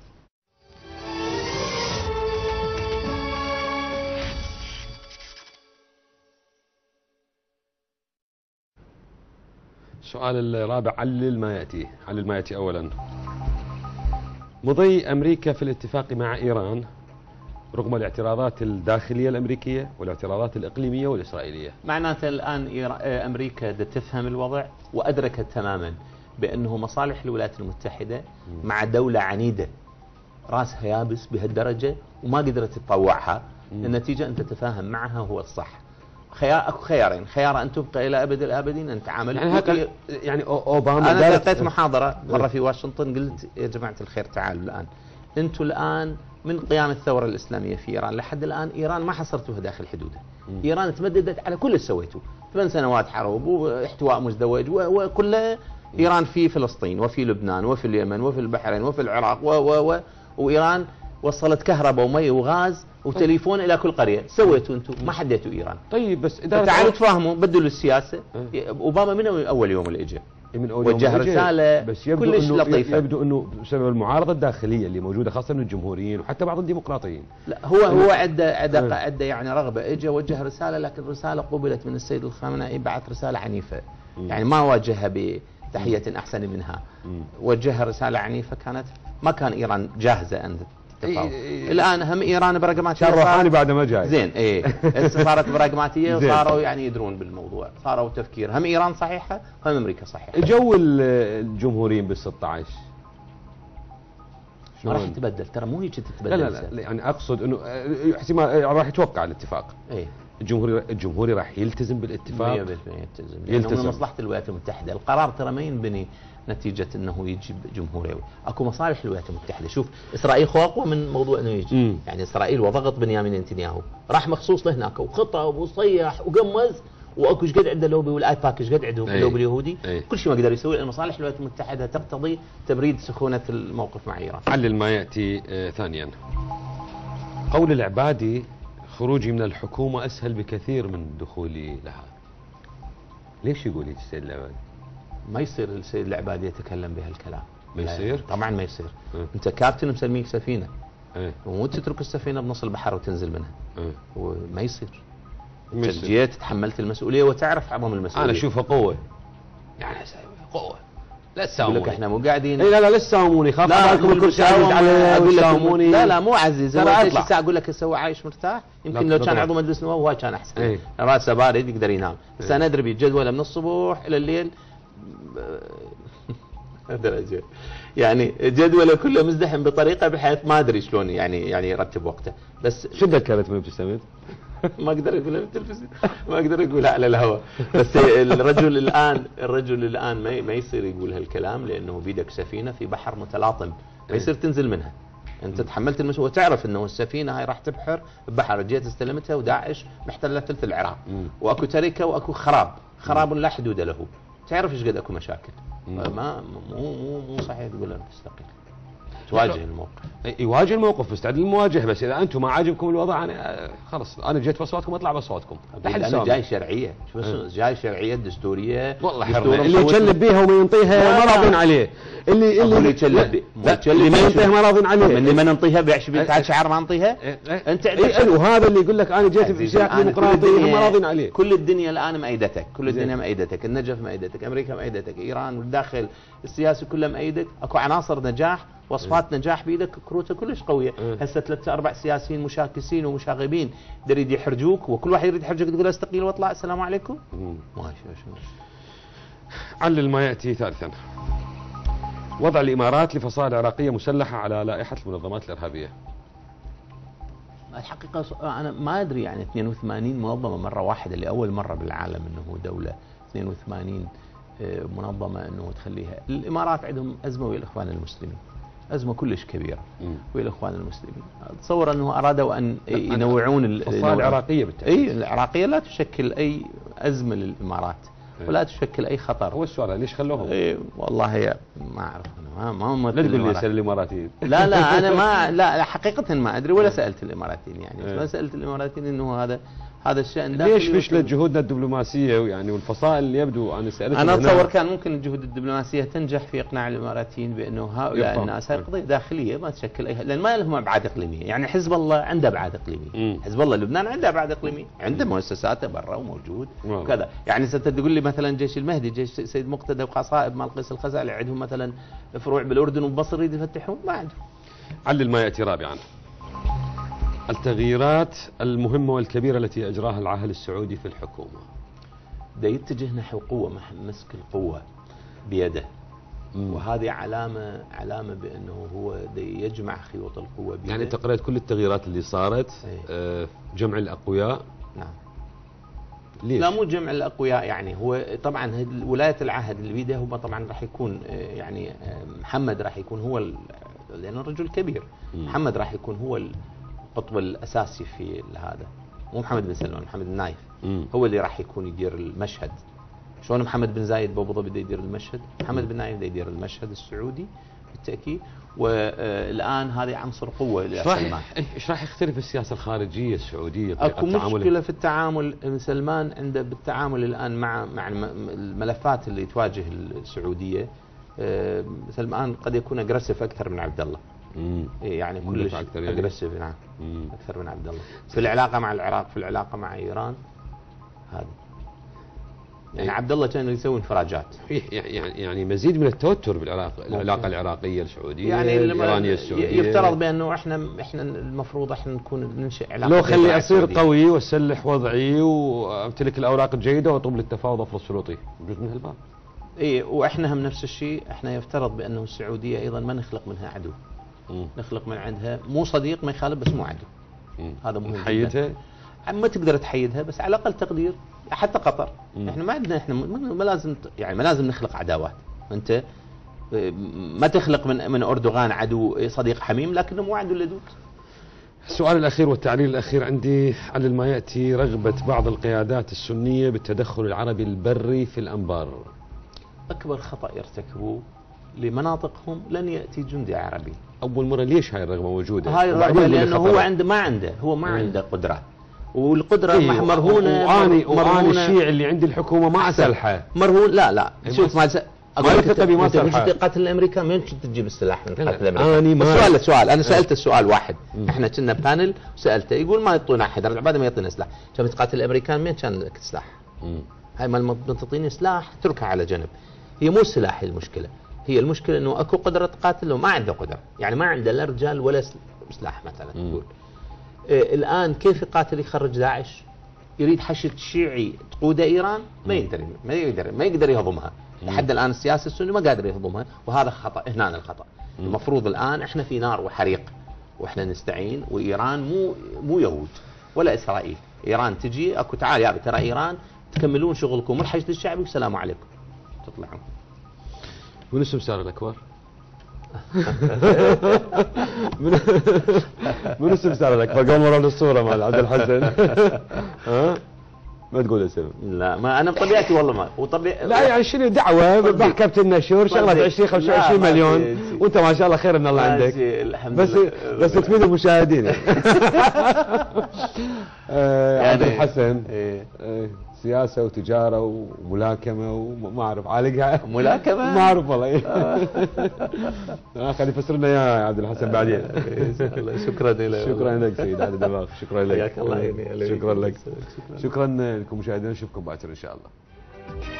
السؤال الرابع علل ما يأتي. علل ما يأتي أولا. مضي أمريكا في الاتفاق مع إيران رغم الاعتراضات الداخلية الأمريكية والاعتراضات الإقليمية والإسرائيلية. معناته الآن أمريكا تفهم الوضع وأدركت تماما بأنه مصالح الولايات المتحدة مع دولة عنيدة راسها يابس بهالدرجة وما قدرت تطوعها. النتيجة أن تتفاهم معها هو الصح. خيار اكو خيارين، خيار ان تبقى الى ابد الابدين ان تعامل. يعني هكذا يعني اوباما انا اعطيت محاضره مره في واشنطن قلت يا جماعه الخير تعالوا الان انتم الان من قيام الثوره الاسلاميه في ايران لحد الان ايران ما حصرتوها داخل حدودها. ايران تمددت على كل اللي سويتوه، ثمان سنوات حرب واحتواء مزدوج وكلها. ايران في فلسطين وفي لبنان وفي اليمن وفي البحرين وفي العراق و و و وايران وصلت كهرباء ومي وغاز وتليفون الى كل قريه. سويتوا انتم ما حديتوا ايران. طيب بس تعالوا تفاهموا بدلوا السياسه. أه. اوباما من اول يوم اللي اجى من اول وجه رساله بس يبدو كلش لطيفه. يبدو انه بسبب المعارضه الداخليه اللي موجوده خاصه من الجمهوريين وحتى بعض الديمقراطيين. لا هو هو عنده عنده عنده يعني رغبه، اجى وجه رساله لكن الرساله قبلت من السيد الخامنئي بعث رساله عنيفه. م. يعني ما واجهها بتحيه م. احسن منها. م. وجهها رساله عنيفه كانت ما كان ايران جاهزه ان إيه إيه الان هم ايران براغماتيه شرحوني بعد ما جاي زين. ايه صارت براغماتيه وصاروا يعني يدرون بالموضوع، صاروا تفكير هم ايران صحيحه هم امريكا صحيحه. جو الجمهوريين بال ستة عشر ما راح تتبدل، ترى مو هيك تتبدل. لا لا لا يعني اقصد انه احتمال راح يتوقع الاتفاق. ايه الجمهوري الجمهوري راح يلتزم بالاتفاق مية بالمية يلتزم، يلتزم من مصلحه الولايات المتحده. القرار ترى ما ينبني نتيجه انه يجي جمهوري، اكو مصالح الولايات المتحده. شوف اسرائيل خو اقوى من موضوع انه يجي. مم. يعني اسرائيل وضغط بنيامين نتنياهو راح مخصوص لهناك وخطب وصيح وقمز، واكو ايش قد عنده لوبي والايباك ايش قد عندهم اللوبي اليهودي. أي. كل شيء ما قدر يسوي لان مصالح الولايات المتحده تقتضي تبريد سخونه الموقف مع ايران. علل ما ياتي آه ثانيا. قول العبادي خروجي من الحكومه اسهل بكثير من دخولي لها. ليش يقول هيك السيد العبادي؟ ما يصير السيد العبادي يتكلم بهالكلام. ما يصير؟ طبعا ما يصير. م. انت كابتن مسميك سفينه. ايه ومو تترك السفينه بنص البحر وتنزل منها. ايه وما يصير. ما انت يصير. جيت تحملت المسؤوليه وتعرف عظم المسؤوليه. انا اشوفها قوه، يعني قوه. لا يقول تساوموني. لك احنا مو قاعدين. اي لا لا لا تساوموني، خاف لا عليكم الكرسي عزيز علي اقول لك وتساوموني. لا لا مو عزيز، ترى هو اطلع. ايش اقول لك هسه هو عايش مرتاح. يمكن لا لو كان طبعا. عضو مجلس نواب هو كان احسن. ايه. راسه بارد يقدر ينام. بس ايه. انا ادري جدوله من الصبح الى الليل درجه يعني جدوله كله مزدحم بطريقه بحيث ما ادري شلون يعني يعني يرتب وقته. بس شو ذكرت من ابتسامت؟ ما اقدر اقولها بالتلفزيون، ما اقدر اقولها على الهواء. بس الرجل الان الرجل الان ما ما يصير يقول هالكلام، لانه بيدك سفينه في بحر متلاطم ما يصير تنزل منها. انت تحملت المسؤوليه وتعرف انه السفينه هاي راح تبحر ببحر، جيت استلمتها وداعش محتله ثلث العراق، واكو تركه واكو خراب، خراب لا حدود له. تعرف ايش قد اكو مشاكل. ما مو مو مو صحيح تقول انا مستقل. تواجه الموقف. يواجه الموقف، مستعد للمواجهه، بس اذا انتم ما عاجبكم الوضع انا خلص انا جيت بصوتكم اطلع بصوتكم. انا جاي شرعيه، شو اسمه جاي شرعيه دستوريه. والله حرنا اللي يكلب بيها وما ينطيها ما راضين عليه. اللي اللي يكلب بي... اللي ما ينطيها ما راضين عليه. من ما ننطيها بيعش بتاع شعر ما ننطيها. انت اي وهذا اللي يقول لك انا جيت في سياق ديمقراطي ما راضين عليه. كل الدنيا الان مأيدتك، كل الدنيا مأيدتك، النجف مأيدتك، امريكا مأيدتك، ايران والداخل السياسي كله مأيدك، اكو عناصر نجاح، وصفات نجاح بيدك، كروته كلش قويه. هسه ثلاث اربع سياسيين مشاكسين ومشاغبين يريد يحرجوك، وكل واحد يريد يحرجك تقول استقيل واطلع السلام عليكم. ماشي ماشي. علل ما ياتي ثالثا. وضع الامارات لفصائل عراقيه مسلحه على لائحه المنظمات الارهابيه. الحقيقه انا ما ادري يعني اثنين وثمانين منظمه مره واحده، لاول مره بالعالم انه دوله اثنين وثمانين منظمه انه تخليها. الامارات عندهم ازمه ويا الاخوان المسلمين، ازمه كلش كبيره ويا الاخوان المسلمين. اتصور انه ارادوا ان ينوعون الفصائل العراقيه بالتاكيد. اي العراقيه لا تشكل اي ازمه للامارات ولا تشكل اي خطر. هو السؤال ليش خلوهم؟ اي والله ما اعرف انا ما ما لا تقول لي اسال الاماراتيين. لا لا انا ما لا حقيقه ما ادري ولا سالت الاماراتيين يعني ما سالت الاماراتيين انه هذا هذا الشأن داخلي. ليش فشلت جهودنا الدبلوماسيه يعني والفصائل اللي يبدو انا سالتهم؟ انا اتصور كان ممكن الجهود الدبلوماسيه تنجح في اقناع الاماراتيين بانه هؤلاء الناس هاي قضيه داخليه ما تشكل اي، لان ما لهم ابعاد اقليميه. يعني حزب الله عنده ابعاد اقليميه، حزب الله لبنان عنده ابعاد اقليميه، عنده مؤسساته برا وموجود وكذا. يعني ستقول لي مثلا جيش المهدي، جيش سيد مقتدى وقصائب مال قيس الخزعلي عندهم مثلا فروع بالاردن وبمصر يريد يفتحون؟ ما عندهم. علل ما ياتي رابعا. التغييرات المهمة والكبيرة التي أجراها العاهل السعودي في الحكومة. دا يتجه نحو قوة، مسك القوة بيده. مم. وهذه علامة علامة بأنه هو دا يجمع خيوط القوة بيده. يعني أنت قرأت كل التغييرات اللي صارت. آه جمع الأقوياء. نعم. ليش؟ لا مو جمع الأقوياء، يعني هو طبعا ولاية العهد اللي بيده هو طبعا راح يكون يعني محمد راح يكون هو لأنه رجل كبير. مم. محمد راح يكون هو القطب الاساسي في هذا، مو محمد بن سلمان، محمد بن نايف مم. هو اللي راح يكون يدير المشهد. شلون محمد بن زايد بابو ظبي بده يدير المشهد، محمد بن نايف بده يدير المشهد السعودي بالتاكيد. والان هذه عنصر قوه لسلمان. ايش راح يختلف السياسه الخارجيه السعوديه؟ اكو مشكله في التعامل. سلمان عنده بالتعامل الان مع مع الملفات اللي تواجه السعوديه. سلمان قد يكون اجريسيف اكثر من عبد الله. امم يعني كلش اجريسيف. نعم مم. اكثر من عبد الله في العلاقه مع العراق، في العلاقه مع ايران. هذا يعني عبد الله كان يسوي انفراجات. يعني يعني مزيد من التوتر بالعراق، العلاقه العراقيه السعوديه يعني الايرانيه السعوديه. يفترض بانه احنا احنا المفروض احنا نكون ننشئ علاقه. لو خلي اصير قوي واسلح وضعي وامتلك الاوراق الجيده واطلب للتفاوض افرض شروطي، بجوز من هالباب. اي واحنا هم نفس الشيء، احنا يفترض بانه السعوديه ايضا ما نخلق منها عدو. مم. نخلق من عندها مو صديق ما يخالف بس مو عدو. مم. هذا مهم. حيدها؟ ما تقدر تحيدها بس على الاقل تقدير. حتى قطر مم. احنا ما عندنا، احنا ما لازم يعني ما لازم نخلق عداوات. انت ما تخلق من من اردوغان عدو صديق حميم، لكنه مو عدو لدود. السؤال الاخير والتعليل الاخير عندي على ما ياتي رغبه بعض القيادات السنيه بالتدخل العربي البري في الانبار. اكبر خطا يرتكبوه لمناطقهم لن ياتي جندي عربي. اول مره ليش هاي الرغبه موجوده؟ هاي الرغبه لانه هو عنده ما عنده هو ما عنده قدره، والقدره إيه مرهونه. واني واني الشيء اللي عند الحكومه ما اسلحه مرهون. لا لا شوف ما ما لك ثقه بمصر. انت مش تقاتل الامريكان، من كنت تجيب السلاح من تقاتل الامريكان؟ أنا ما السؤال سؤال انا سالت السؤال واحد، احنا كنا بانل وسالته يقول ما يعطونا احد بعد ما يعطينا سلاح، كان تقاتل الامريكان من كان لك سلاح؟ مم. هاي ما تعطيني سلاح اتركها على جنب. هي مو السلاح هي المشكله، هي المشكله انه اكو قدره تقاتل وما عنده قدره، يعني ما عنده لا رجال ولا سلاح مثلا تقول. إيه الان كيف يقاتل يخرج داعش؟ يريد حشد شيعي تقوده ايران، ما يقدر ما يقدر ما يقدر يهضمها. لحد الان السياسي السني ما قادر يهضمها، وهذا خطا. هنا الخطا. المفروض الان احنا في نار وحريق واحنا نستعين، وايران مو مو يهود ولا اسرائيل. ايران تجي اكو تعال يا ترى ايران تكملون شغلكم والحشد الشعبي والسلام عليكم تطلعون. من اسم سار الاكبر؟ من اسم سار الاكبر؟ قبل مرة الصورة مال عبد الحسن. ها؟ ما تقول اسم. لا ما انا بطبيعتي والله ما وطبيعي. لا يعني شنو دعوة بمحكمة النشور شغلة عشرين خمسة وعشرين مليون وانت ما شاء الله خير من الله عندك. بس بس تفيد المشاهدين. عبد الحسن سياسة وتجارة وملاكمة وما أعرف عالقها. ملاكمة؟ ما أعرف والله. خلي يفسر لنا إياها يا عبد الحسن بعدين. شكرا لك. شكرا لك سيد عادل دماغ، شكرا لك. حياك الله. شكرا لك. شكرا لكم مشاهدينا، نشوفكم باكر إن شاء الله.